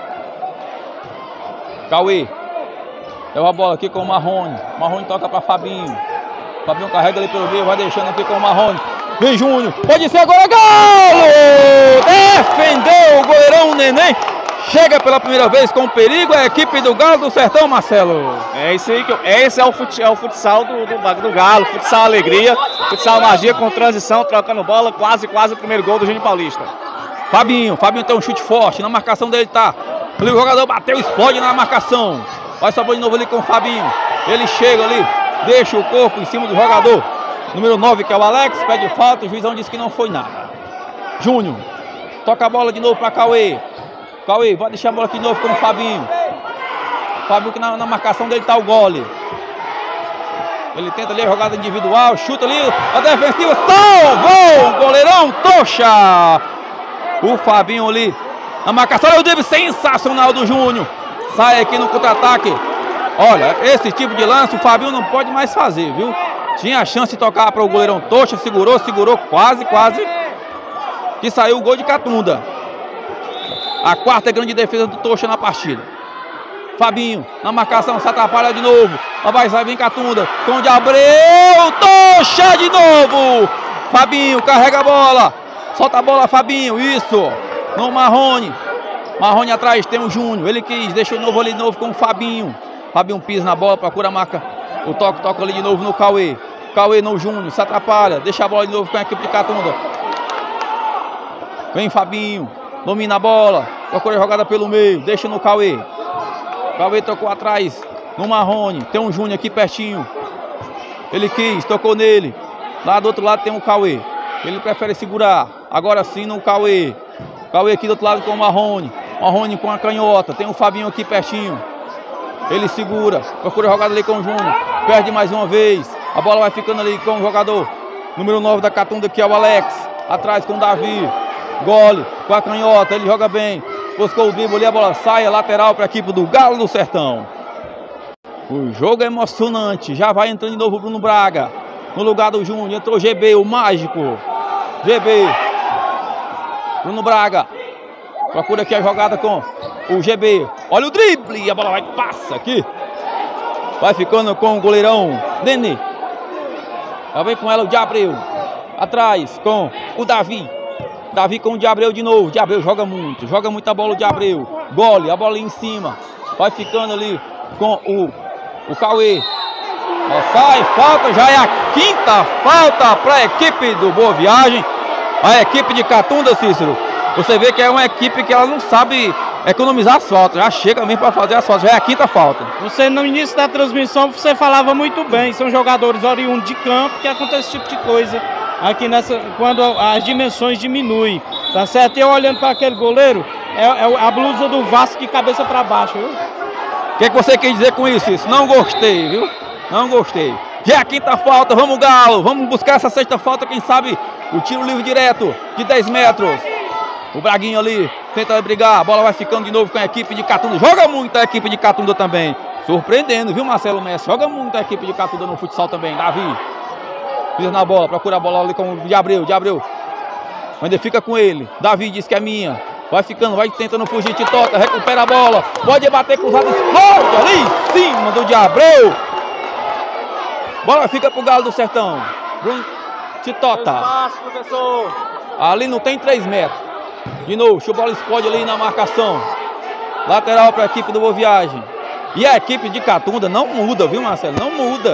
Cauê. Leva a bola aqui com o Marrone. Marrone toca para Fabinho. Fabinho carrega ali pelo meio, vai deixando aqui com o Marrone. Vem Júnior, pode ser agora, Galo! Defendeu o goleirão Neném. Chega pela primeira vez com perigo a equipe do Galo do Sertão, Marcelo. É isso aí, esse é o futsal do Galo, futsal alegria, futsal magia com transição, trocando bola, quase o primeiro gol do Júnior Paulista. Fabinho tem um chute forte, na marcação dele tá. Ali o jogador bateu, explode na marcação. Vai sobrar de novo ali com o Fabinho. Ele chega ali, deixa o corpo em cima do jogador. Número 9, que é o Alex, pede falta, o juizão disse que não foi nada. Júnior, toca a bola de novo para Cauê. Cauê, vai deixar a bola aqui de novo com o Fabinho. Fabinho que na marcação dele tá o gole. Ele tenta ali a jogada individual, chuta ali, a defensiva, salvou o goleirão Tocha. O Fabinho ali, na marcação, é o drible sensacional do Júnior. Sai aqui no contra-ataque. Olha, esse tipo de lance o Fabinho não pode mais fazer, viu? Tinha a chance de tocar para o goleirão Tocha, segurou, quase que saiu o gol de Catunda. A 4ª grande defesa do Tocha na partida. Fabinho, na marcação, se atrapalha de novo. Vai vir Catunda, com o de Abreu, Tocha de novo. Fabinho, carrega a bola. Solta a bola, Fabinho, isso. No Marrone. Marrone atrás, tem o Júnior. Ele quis, deixa o novo ali de novo com o Fabinho. Fabinho pisa na bola, procura a marca. O toca ali de novo no Cauê. Cauê no Júnior, se atrapalha. Deixa a bola de novo com a equipe de Catunda. Vem Fabinho. Domina a bola, procura a jogada pelo meio, deixa no Cauê. Cauê tocou atrás, no Marrone, tem um Júnior aqui pertinho. Ele quis, tocou nele. Lá do outro lado tem o Cauê. Ele prefere segurar, agora sim no Cauê. Cauê aqui do outro lado com o Marrone. Marrone com a canhota, tem o Fabinho aqui pertinho. Ele segura, procura a jogada ali com o Júnior. Perde mais uma vez, a bola vai ficando ali com o jogador. Número 9 da Catunda que é o Alex. Atrás com o Davi. Gole com a canhota, ele joga bem. Buscou o drible ali, a bola sai, a lateral para a equipe do Galo do Sertão. O jogo é emocionante. Já vai entrando de novo o Bruno Braga. No lugar do Júnior, entrou o GB, o mágico. GB. Bruno Braga. Procura aqui a jogada com o GB. Olha o drible, a bola vai, passa aqui. Vai ficando com o goleirão Nenê. Já vem com ela o de Abreu. Atrás com o Davi. Davi com o de Abreu de novo. De Abreu joga muito a bola de Abreu. Gole, a bola ali em cima. vai ficando ali com o Cauê. Sai, falta, já é a quinta falta para a equipe do Boa Viagem. A equipe de Catunda, Cícero. Você vê que é uma equipe que ela não sabe economizar as faltas, já chega mesmo para fazer as faltas, já é a quinta falta. Você no início da transmissão você falava muito bem, são jogadores oriundos de campo que acontece esse tipo de coisa aqui quando as dimensões diminuem, tá certo? E eu olhando para aquele goleiro, é a blusa do Vasco de cabeça para baixo, viu? O que você quer dizer com isso? Não gostei, viu? Não gostei. Já é a quinta falta, vamos Galo, vamos buscar essa sexta falta, quem sabe o tiro livre direto de 10 metros. O Braguinho ali tenta brigar, a bola vai ficando de novo com a equipe de Catunda. Joga muito a equipe de Catunda também. Surpreendendo, viu, Marcelo Messi? Joga muito a equipe de Catunda no futsal também. Davi pisa na bola, procura a bola ali com o de Abreu. Ainda fica com ele. Davi diz que é minha. Vai ficando, vai tentando fugir. Titota, recupera a bola. Pode bater cruzado, explode ali em cima do de Abreu. Bola fica pro Galo do Sertão. Bruno Titota. Ali não tem 3 metros. De novo, a bola explode ali na marcação. Lateral para a equipe do Boa Viagem. E a equipe de Catunda não muda, viu, Marcelo? Não muda.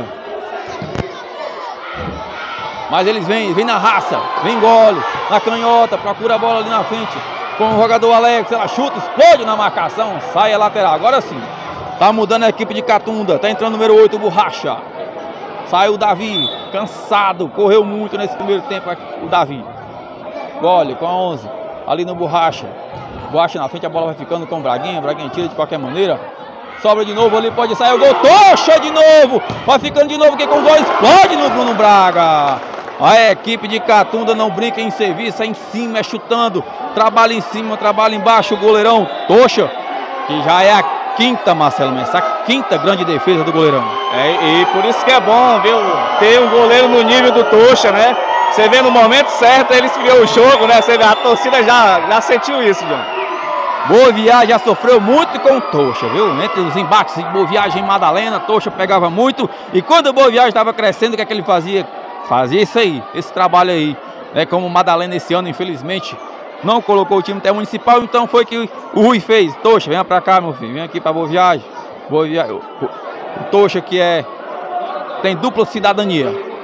Mas eles vêm na raça. Vem gole, na canhota, procura a bola ali na frente. Com o jogador Alex, ela chuta, explode na marcação. Sai a lateral, agora sim. Tá mudando a equipe de Catunda. Tá entrando o número 8, o Borracha. Sai o Davi, cansado. Correu muito nesse primeiro tempo o Davi. Gole com a 11. Ali no Borracha. Borracha na frente, a bola vai ficando com o Braguinha. Braguinha tira de qualquer maneira. Sobra de novo ali, pode sair o gol. Tocha de novo. Vai ficando de novo aqui com o gol. Explode no Bruno Braga. A equipe de Catunda não brinca em serviço. É em cima, é chutando. Trabalha em cima, trabalha embaixo. O goleirão Tocha, que já é a quinta, Marcelo Messi. A quinta grande defesa do goleirão. E por isso que é bom, viu? Ter um goleiro no nível do Tocha, né? Você vê no momento certo, ele esfriou o jogo, né? Você vê, a torcida já sentiu isso, John. Boa Viagem já sofreu muito com o Tocha, viu? Entre os embates de Boa Viagem e Madalena, Tocha pegava muito. E quando o Boa Viagem estava crescendo, o que é que ele fazia? Fazia isso aí, esse trabalho aí. Né? Como o Madalena esse ano, infelizmente, não colocou o time até municipal, então foi que o Rui fez. Tocha, venha pra cá, meu filho, vem aqui pra Boa Viagem. Boa Viagem. O Tocha que tem dupla cidadania.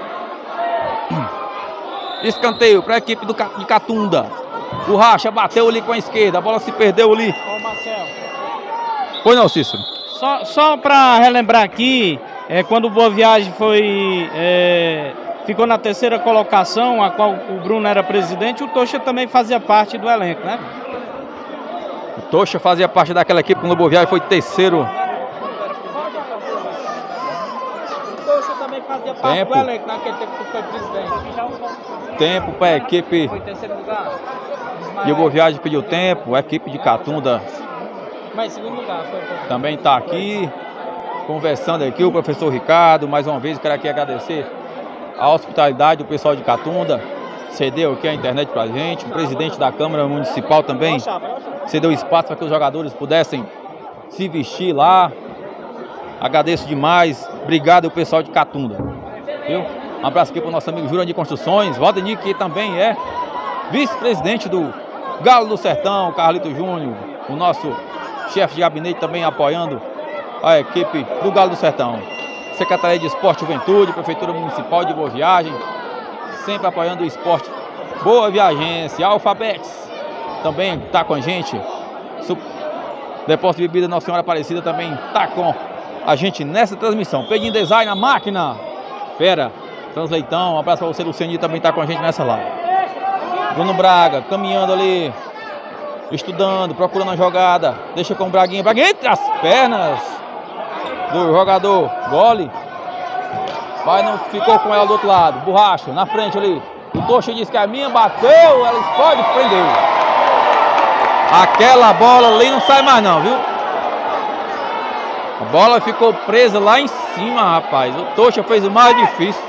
Escanteio para a equipe de Catunda. O Racha bateu ali com a esquerda. A bola se perdeu ali. Ô, Marcelo. Pois não, Cícero. Só para relembrar aqui, quando o Boa Viagem ficou na terceira colocação, a qual o Bruno era presidente, o Tocha também fazia parte do elenco, né? O Tocha fazia parte daquela equipe quando o Boa Viagem foi terceiro. Fazia parte do elenco naquele tempo que foi presidente. Tempo para a equipe. Foi terceiro lugar. E o Boa Viagem pediu tempo. A equipe de Catunda. Mas segundo lugar. Também está aqui. Conversando aqui o professor Ricardo. Mais uma vez quero aqui agradecer a hospitalidade do pessoal de Catunda. Cedeu aqui a internet para a gente. O presidente da Câmara Municipal também cedeu espaço para que os jogadores pudessem se vestir lá. Agradeço demais. Obrigado ao pessoal de Catunda. Viu? Um abraço aqui para o nosso amigo Jurandir Construções. Valdemir, que também é vice-presidente do Galo do Sertão. Carlito Júnior, o nosso chefe de gabinete, também apoiando a equipe do Galo do Sertão. Secretaria de Esporte e Juventude, Prefeitura Municipal de Boa Viagem. Sempre apoiando o esporte Boa Viagense. Alfabex também está com a gente. Depósito de bebida Nossa Senhora Aparecida também está com a gente nessa transmissão. Pedinho Design, a máquina fera, Transleitão, um abraço para você, Luciani, também está com a gente nessa live. Bruno Braga, caminhando ali, estudando, procurando a jogada, deixa com o Braguinha, Braguinha entre as pernas do jogador, gole, vai, não ficou com ela do outro lado, Borracha, na frente ali, o Tocha disse que a minha bateu, ela explode, prendeu. Aquela bola ali não sai mais não, viu? A bola ficou presa lá em cima, rapaz. O Tocha fez o mais difícil.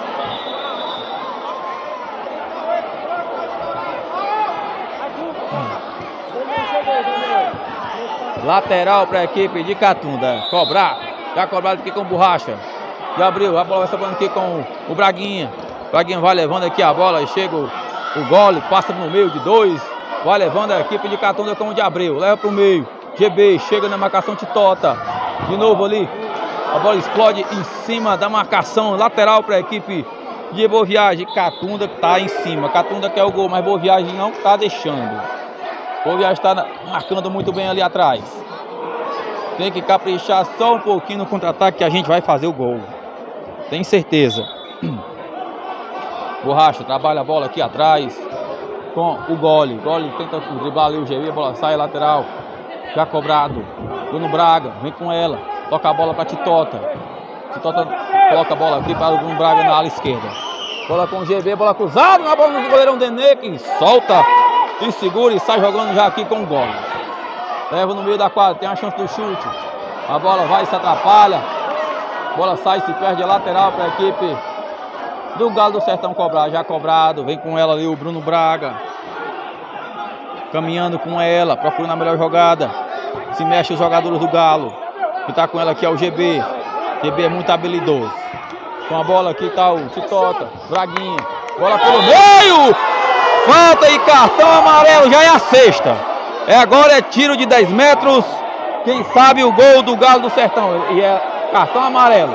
Lateral para a equipe de Catunda. Cobrar. Já cobrado aqui com o Borracha. Já abriu. A bola vai sobrando aqui com o Braguinha. O Braguinha vai levando aqui a bola. Chega o gole. Passa no meio de 2. Vai levando a equipe de Catunda com o de Abreu. Leva para o meio. GB chega na marcação Titota. De novo ali. A bola explode em cima da marcação lateral para a equipe de Boa Viagem. Catunda está em cima. Catunda quer o gol, mas Boa Viagem não está deixando. Boa Viagem está marcando muito bem ali atrás. Tem que caprichar só um pouquinho no contra-ataque que a gente vai fazer o gol. Tem certeza. Borracha trabalha a bola aqui atrás com o Gole. Gole tenta driblar ali o GB, a bola sai lateral. Já cobrado. Bruno Braga vem com ela. Toca a bola para Titota. Titota coloca a bola aqui para o Bruno Braga na ala esquerda. Bola com o GB, bola cruzada na bola do goleirão Nenê, que solta e segura e sai jogando já aqui com o Gole. Leva no meio da quadra, tem a chance do chute. A bola vai, se atrapalha. A bola sai, se perde a lateral para a equipe do Galo do Sertão cobrar. Já cobrado, vem com ela ali o Bruno Braga. Caminhando com ela, procurando a melhor jogada. Se mexe os jogadores do Galo. Que tá com ela aqui é o GB. GB é muito habilidoso. Com a bola aqui tá o Titota, Braguinha. Bola pelo meio! Falta e cartão amarelo, já é a sexta. Agora é tiro de 10 metros. Quem sabe o gol do Galo do Sertão. E é cartão amarelo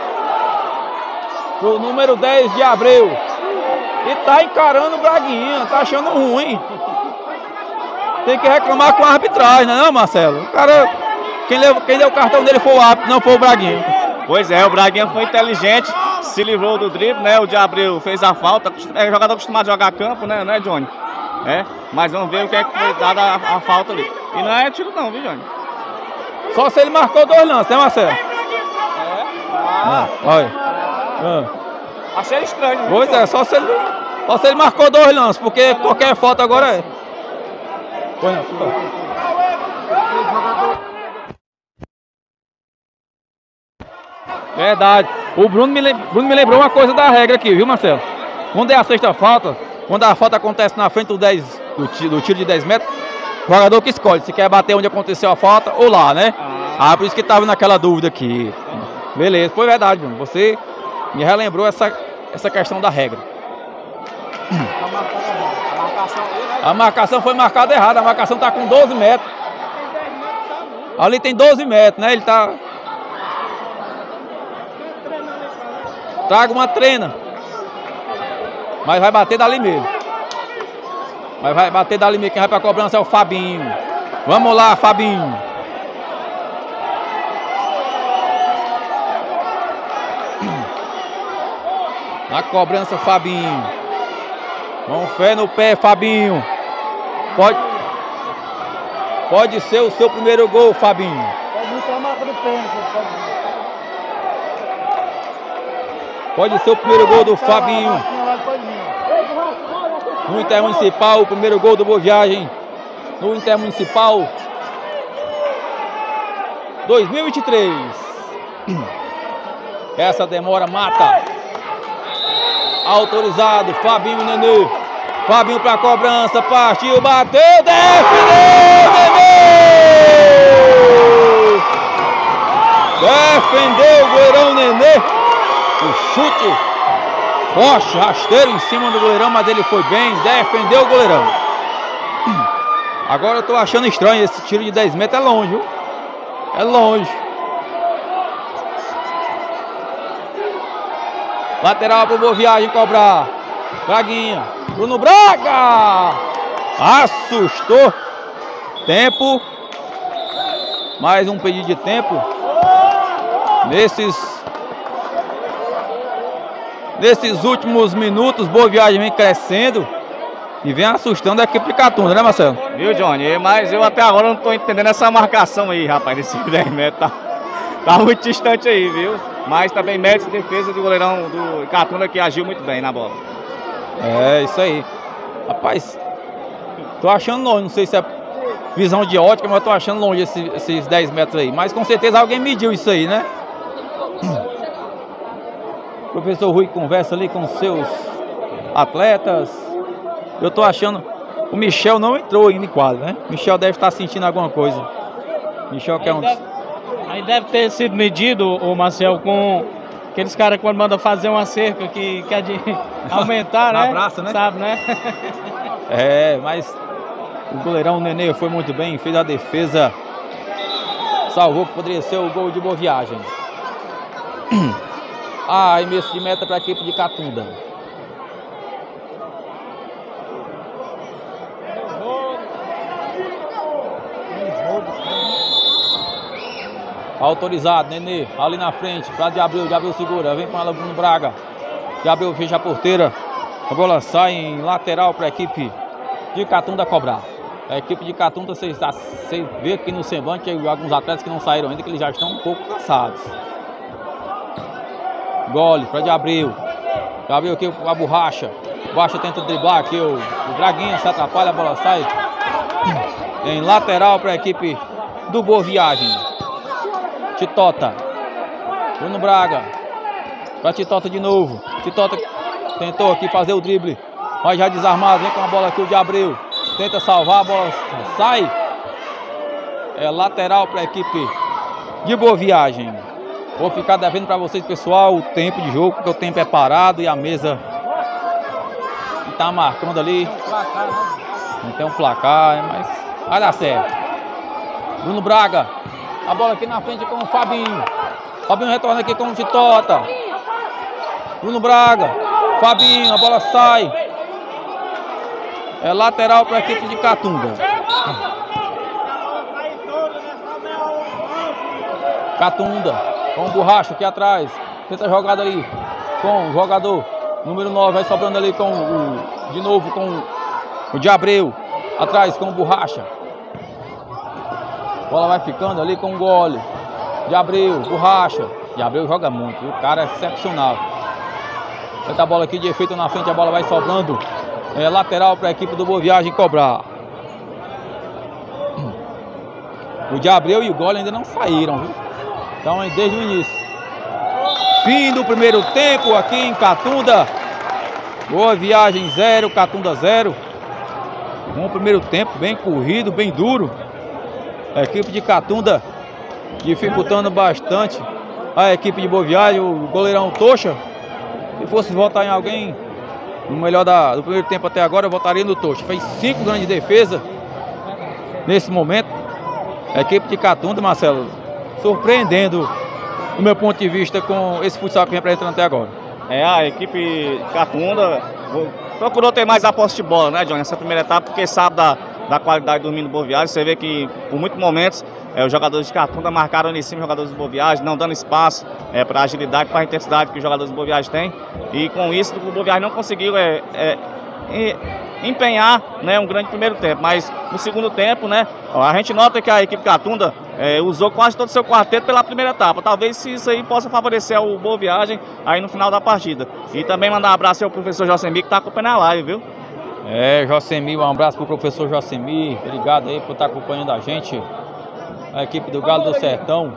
pro número 10 de Abreu. E tá encarando o Braguinha, tá achando ruim. Tem que reclamar com a arbitragem, não é não, Marcelo? O cara, quem deu o cartão dele foi o árbitro, não foi o Braguinha. Pois é, o Braguinha foi inteligente, se livrou do drible, né? O de Abreu fez a falta, é jogador acostumado a jogar campo, né, Johnny? É, mas vamos ver o que é que foi dada a falta ali. E não é tiro não, viu, Johnny? Só se ele marcou 2 lances, né, Marcelo? Olha. Achei estranho. Pois é, só se ele marcou 2 lances, porque qualquer falta agora é. Pois não, verdade. O Bruno me lembrou uma coisa da regra aqui, viu, Marcelo? Quando é a sexta falta, quando a falta acontece na frente do tiro de 10 metros, o jogador que escolhe se quer bater onde aconteceu a falta ou lá, né? Ah, por isso que tava naquela dúvida aqui. Beleza, foi verdade, Bruno. Você me relembrou essa questão da regra. A marcação foi marcada errada. A marcação tá com 12 metros. Ali tem 12 metros, né? Ele tá... Traga uma trena. Mas vai bater dali mesmo. Quem vai pra cobrança é o Fabinho. Vamos lá, Fabinho. Na cobrança, Fabinho. Com fé no pé, Fabinho. Pode ser o seu primeiro gol, Fabinho. Pode ser o primeiro gol do Fabinho. No Intermunicipal, o primeiro gol do Boa Viagem. No Intermunicipal 2023. Essa demora mata. Autorizado, Fabinho Nenê. Fabinho para cobrança, partiu, bateu, defendeu, Nenê! Defendeu o goleirão Nenê. O chute forte, rasteiro em cima do goleirão, mas ele foi bem, defendeu o goleirão. Agora eu tô achando estranho, esse tiro de 10 metros é longe, viu? É longe. Lateral para o Boa Viagem cobrar. Braguinha. Bruno Braga. Assustou. Tempo. Mais um pedido de tempo. Nesses últimos minutos, Boa Viagem vem crescendo. E vem assustando a equipe de Catunda, né, Marcelo? Viu, Johnny? Mas eu até agora não tô entendendo essa marcação aí, rapaz. Desse 10 metros. Tá muito distante aí, viu? Mas também mérito de defesa do goleirão do Catunda, que agiu muito bem na bola. É, isso aí. Rapaz, tô achando longe, não sei se é visão de ótica, mas tô achando longe esses 10 metros aí. Mas com certeza alguém mediu isso aí, né? O professor Rui conversa ali com seus atletas. Eu tô achando... O Michel não entrou ainda em quadro, né? O Michel deve estar sentindo alguma coisa. Michel quer um... Aí deve ter sido medido, o Marcel, com aqueles caras quando mandam fazer uma cerca que quer de aumentar, né? Na praça, né? Sabe, né? É, mas o goleirão Nenê foi muito bem, fez a defesa salvou que poderia ser o gol de Boa Viagem. Arremesso de meta para a equipe de Catunda. Autorizado, Nenê, ali na frente, para de Abreu segura, vem com ela Bruno Braga. De Abreu fecha a porteira, a bola sai em lateral para a equipe de Catunda cobrar. A equipe de Catunda, você vê aqui no semblante alguns atletas que não saíram ainda, que eles já estão um pouco cansados. Gole para de Abreu. De Abreu aqui a borracha. Borracha tenta driblar aqui o Braguinha, se atrapalha, a bola sai em lateral para a equipe do Boa Viagem. Titota, Bruno Braga, para Titota de novo. Titota tentou aqui fazer o drible, mas já desarmado, vem com a bola aqui o de Abreu. Tenta salvar, a bola sai. É lateral para a equipe de Boa Viagem. Vou ficar devendo para vocês, pessoal, o tempo de jogo, porque o tempo é parado e a mesa está marcando ali. Não tem um placar, mas vai dar certo. Bruno Braga. A bola aqui na frente com o Fabinho. Fabinho retorna aqui com o Titota. Bruno Braga. Fabinho, a bola sai. É lateral para a equipe de Catunda. Catunda com o Borracha aqui atrás. Tenta a jogada ali com o jogador número 9. Vai sobrando ali com de novo com o de Abreu. Atrás com o Borracha. Bola vai ficando ali com o Gole. De Abreu, Borracha. De Abreu joga muito, viu? O cara é excepcional. Tenta a bola aqui de efeito na frente, a bola vai sobrando. É lateral para a equipe do Boa Viagem cobrar. O de Abreu e o Gole ainda não saíram, viu? Então desde o início. Fim do primeiro tempo aqui em Catunda. Boa Viagem 0, Catunda 0. Um primeiro tempo bem corrido, bem duro. A equipe de Catunda dificultando bastante a equipe de Boa Viagem. O goleirão Tocha, se fosse votar em alguém no melhor do primeiro tempo até agora, eu votaria no Tocha. Fez 5 grandes defesas nesse momento. A equipe de Catunda, Marcelo, surpreendendo do meu ponto de vista com esse futsal que vem apresentando até agora. A equipe Catunda procurou ter mais a posse de bola, né, John, nessa primeira etapa, porque sabe da qualidade do domínio do Boa Viagem. Você vê que por muitos momentos os jogadores de Catunda marcaram ali em cima os jogadores do Boa Viagem, não dando espaço para a agilidade, para a intensidade que os jogadores do Boa Viagem têm. E com isso o Boa Viagem não conseguiu empenhar, né, um grande primeiro tempo. Mas no segundo tempo, né, a gente nota que a equipe Catunda usou quase todo o seu quarteto pela primeira etapa. Talvez isso aí possa favorecer o Boa Viagem aí no final da partida. E também mandar um abraço ao professor Josemir, que está acompanhando a live, viu? Josemir, um abraço para o professor Josemir. Obrigado aí por estar acompanhando a gente. A equipe do Galo do Sertão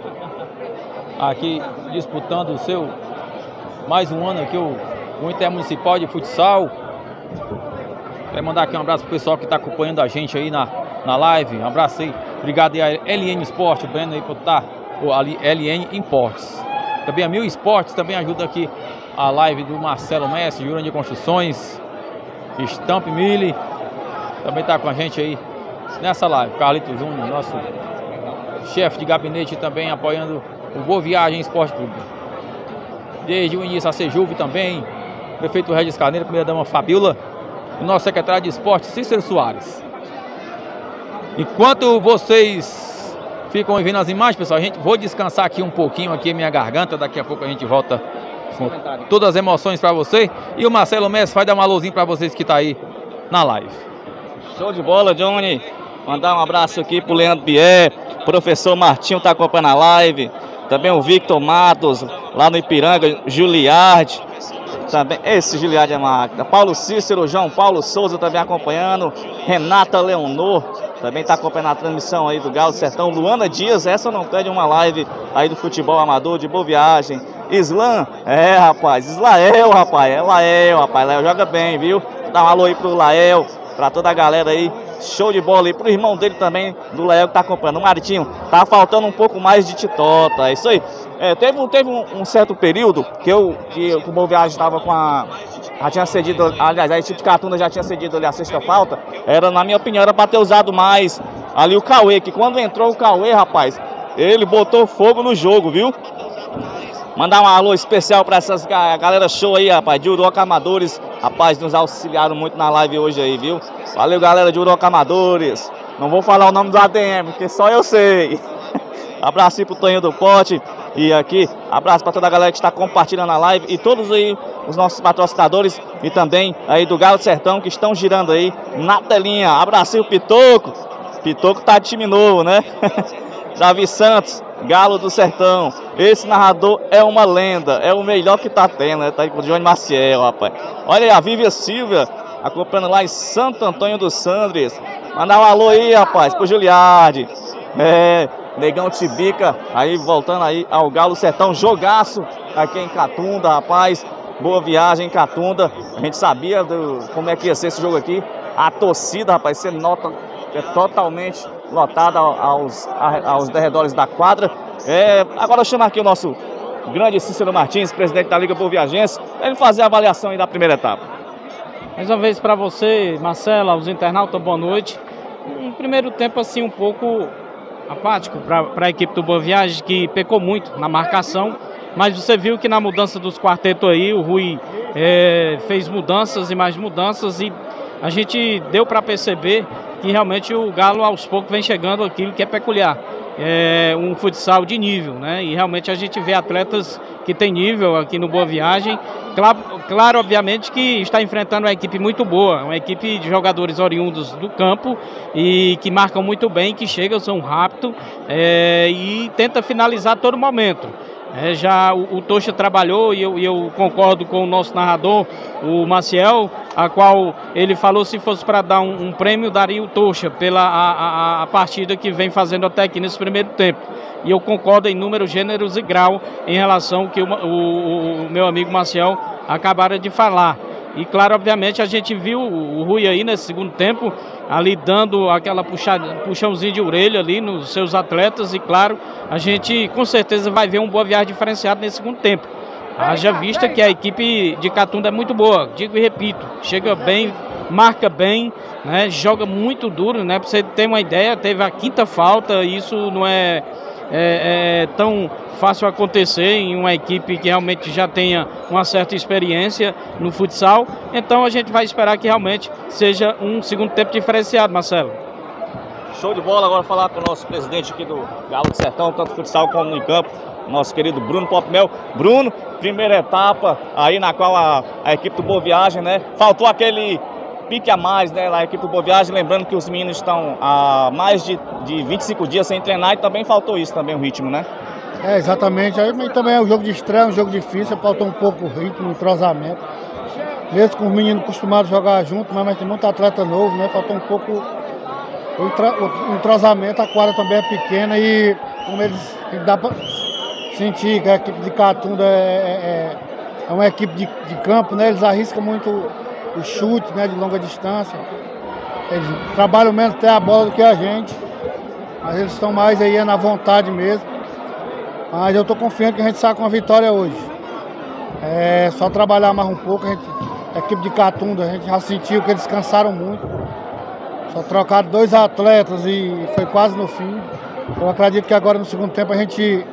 aqui disputando o seu mais um ano aqui, o Intermunicipal de Futsal. Quero mandar aqui um abraço pro pessoal que está acompanhando a gente aí na live. Um abraço aí. Obrigado aí a LN Esporte, o Breno aí por estar, ali LN Importes. Também a Mil Esportes também ajuda aqui a live do Marcelo Messi, Jurandir Construções, Stamp Mille. Também está com a gente aí nessa live. Carlito Júnior, nosso chefe de gabinete, também apoiando o Boa Viagem Esporte Clube. Desde o início a Sejuve também, prefeito Regis Carneiro, primeira-dama Fabiola, o nosso secretário de esporte Cícero Soares. Enquanto vocês ficam ouvindo as imagens, pessoal, vou descansar aqui um pouquinho aqui minha garganta, daqui a pouco a gente volta com todas as emoções para você. E o Marcelo Messi vai dar um alôzinho para vocês que tá aí na live. Show de bola, Johnny. Mandar um abraço aqui pro Leandro Bier, professor Martinho tá acompanhando a live, também o Victor Matos, lá no Ipiranga, Juliardi, também, esse Juliardi é máquina, Paulo Cícero, João Paulo Souza também acompanhando, Renata Leonor, também tá acompanhando a transmissão aí do Galo do Sertão, Luana Dias, essa não perde uma live aí do futebol amador de Boa Viagem, Islam, rapaz, Islael, rapaz, Lael joga bem, viu? Dá um alô aí pro Lael, pra toda a galera aí. Show de bola aí pro irmão dele também, do Léo, que tá acompanhando. O Maritinho, tá faltando um pouco mais de Titota, é isso aí. Teve um certo período que o Boa Viagem estava com já tinha cedido, aliás, a equipe de Catunda já tinha cedido ali a sexta falta. Na minha opinião, era pra ter usado mais ali o Cauê, que quando entrou o Cauê, rapaz, Ele botou fogo no jogo, viu? Mandar um alô especial para essas galera show aí, rapaz, de Uruoca Amadores. Rapaz, nos auxiliaram muito na live hoje aí, viu? Valeu, galera de Uruoca Amadores. Não vou falar o nome do ADM, porque só eu sei. Abraço aí pro Toninho do Pote. E aqui, abraço para toda a galera que está compartilhando a live. E todos aí, os nossos patrocinadores. E também aí do Galo do Sertão, que estão girando aí na telinha. Abraço aí o Pitoco. Pitoco tá de time novo, né? Davi Santos, Galo do Sertão. Esse narrador é uma lenda. É o melhor que tá tendo, né? Tá aí com o Johnny Maciel, rapaz. Olha aí, a Vívia Silvia acompanhando lá em Santo Antônio dos Sandres. Mandar um alô aí, rapaz, pro Juliardi. Negão Tibica, aí voltando aí ao Galo Sertão, jogaço aqui em Catunda, rapaz. Boa viagem em Catunda. A gente sabia como é que ia ser esse jogo aqui. A torcida, rapaz, você nota, é totalmente lotada aos derredores da quadra. Agora eu chamo aqui o nosso grande Cícero Martins, presidente da Liga Boviajense, para ele fazer a avaliação aí da primeira etapa. Mais uma vez para você, Marcelo, aos internautas, boa noite. Um primeiro tempo assim um pouco apático para a equipe do Boa Viagem, que pecou muito na marcação, mas você viu que na mudança dos quartetos aí, o Rui fez mudanças e mais mudanças, e a gente deu para perceber que realmente o Galo aos poucos vem chegando aquilo que é peculiar. Um futsal de nível, né? E realmente a gente vê atletas que tem nível aqui no Boa Viagem. Claro, obviamente que está enfrentando uma equipe muito boa, uma equipe de jogadores oriundos do campo e que marcam muito bem, que chegam, são rápidos e tenta finalizar a todo momento. Já o Tocha trabalhou e eu concordo com o nosso narrador, o Maciel, a qual ele falou se fosse para dar um prêmio, daria o Tocha pela a partida que vem fazendo até aqui nesse primeiro tempo. E eu concordo em número, gêneros e grau em relação ao que o meu amigo Maciel acabaram de falar. E claro, obviamente, a gente viu o Rui aí nesse segundo tempo, ali dando aquela puxãozinho de orelha ali nos seus atletas. E claro, a gente com certeza vai ver um Boa Viagem diferenciado nesse segundo tempo. Haja vista que a equipe de Catunda é muito boa, digo e repito, chega bem, marca bem, né, joga muito duro, né? Para você ter uma ideia, teve a 5ª falta, e isso não é tão fácil acontecer em uma equipe que realmente já tenha uma certa experiência no futsal. Então a gente vai esperar que realmente seja um segundo tempo diferenciado, Marcelo. Show de bola. Agora falar com o nosso presidente aqui do Galo do Sertão, tanto futsal como no campo, nosso querido Bruno Popmel. Bruno, primeira etapa aí na qual a equipe do Boa Viagem, né, faltou aquele pique a mais, né, lá a equipe do Boa Viagem, lembrando que os meninos estão há mais de 25 dias sem treinar, e também faltou isso também, o ritmo, né? Exatamente, aí também é um jogo de estreia, um jogo difícil, faltou um pouco o ritmo, o entrosamento, mesmo com os meninos acostumados a jogar junto, mas tem muito atleta novo, né, faltou um pouco o entrosamento. A quadra também é pequena e como eles dá para sentir que a equipe de Catunda é uma equipe de campo, né, eles arriscam muito o chute, né, de longa distância. Eles trabalham menos até a bola do que a gente, mas eles estão mais aí na vontade mesmo. Mas eu estou confiante que a gente sai com a vitória hoje. É só trabalhar mais um pouco. A equipe de Catunda, a gente já sentiu que eles cansaram muito. Só trocaram 2 atletas e foi quase no fim. Eu acredito que agora no segundo tempo a gente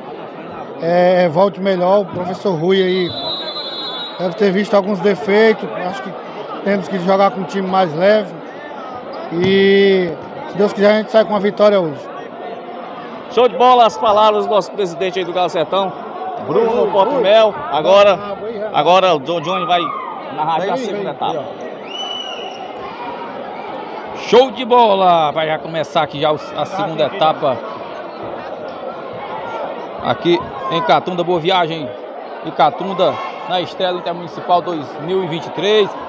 volte melhor. O professor Rui aí deve ter visto alguns defeitos. Acho que temos que jogar com um time mais leve. E se Deus quiser a gente sai com a vitória hoje. Show de bola, as palavras do nosso presidente aí do Galo Sertão, Bruno Popmel. Agora o Johnny vai narrar a segunda etapa. Show de bola! Vai já começar aqui já a segunda etapa. Aqui em Catunda, Boa Viagem e Catunda, na estreia do Intermunicipal 2023.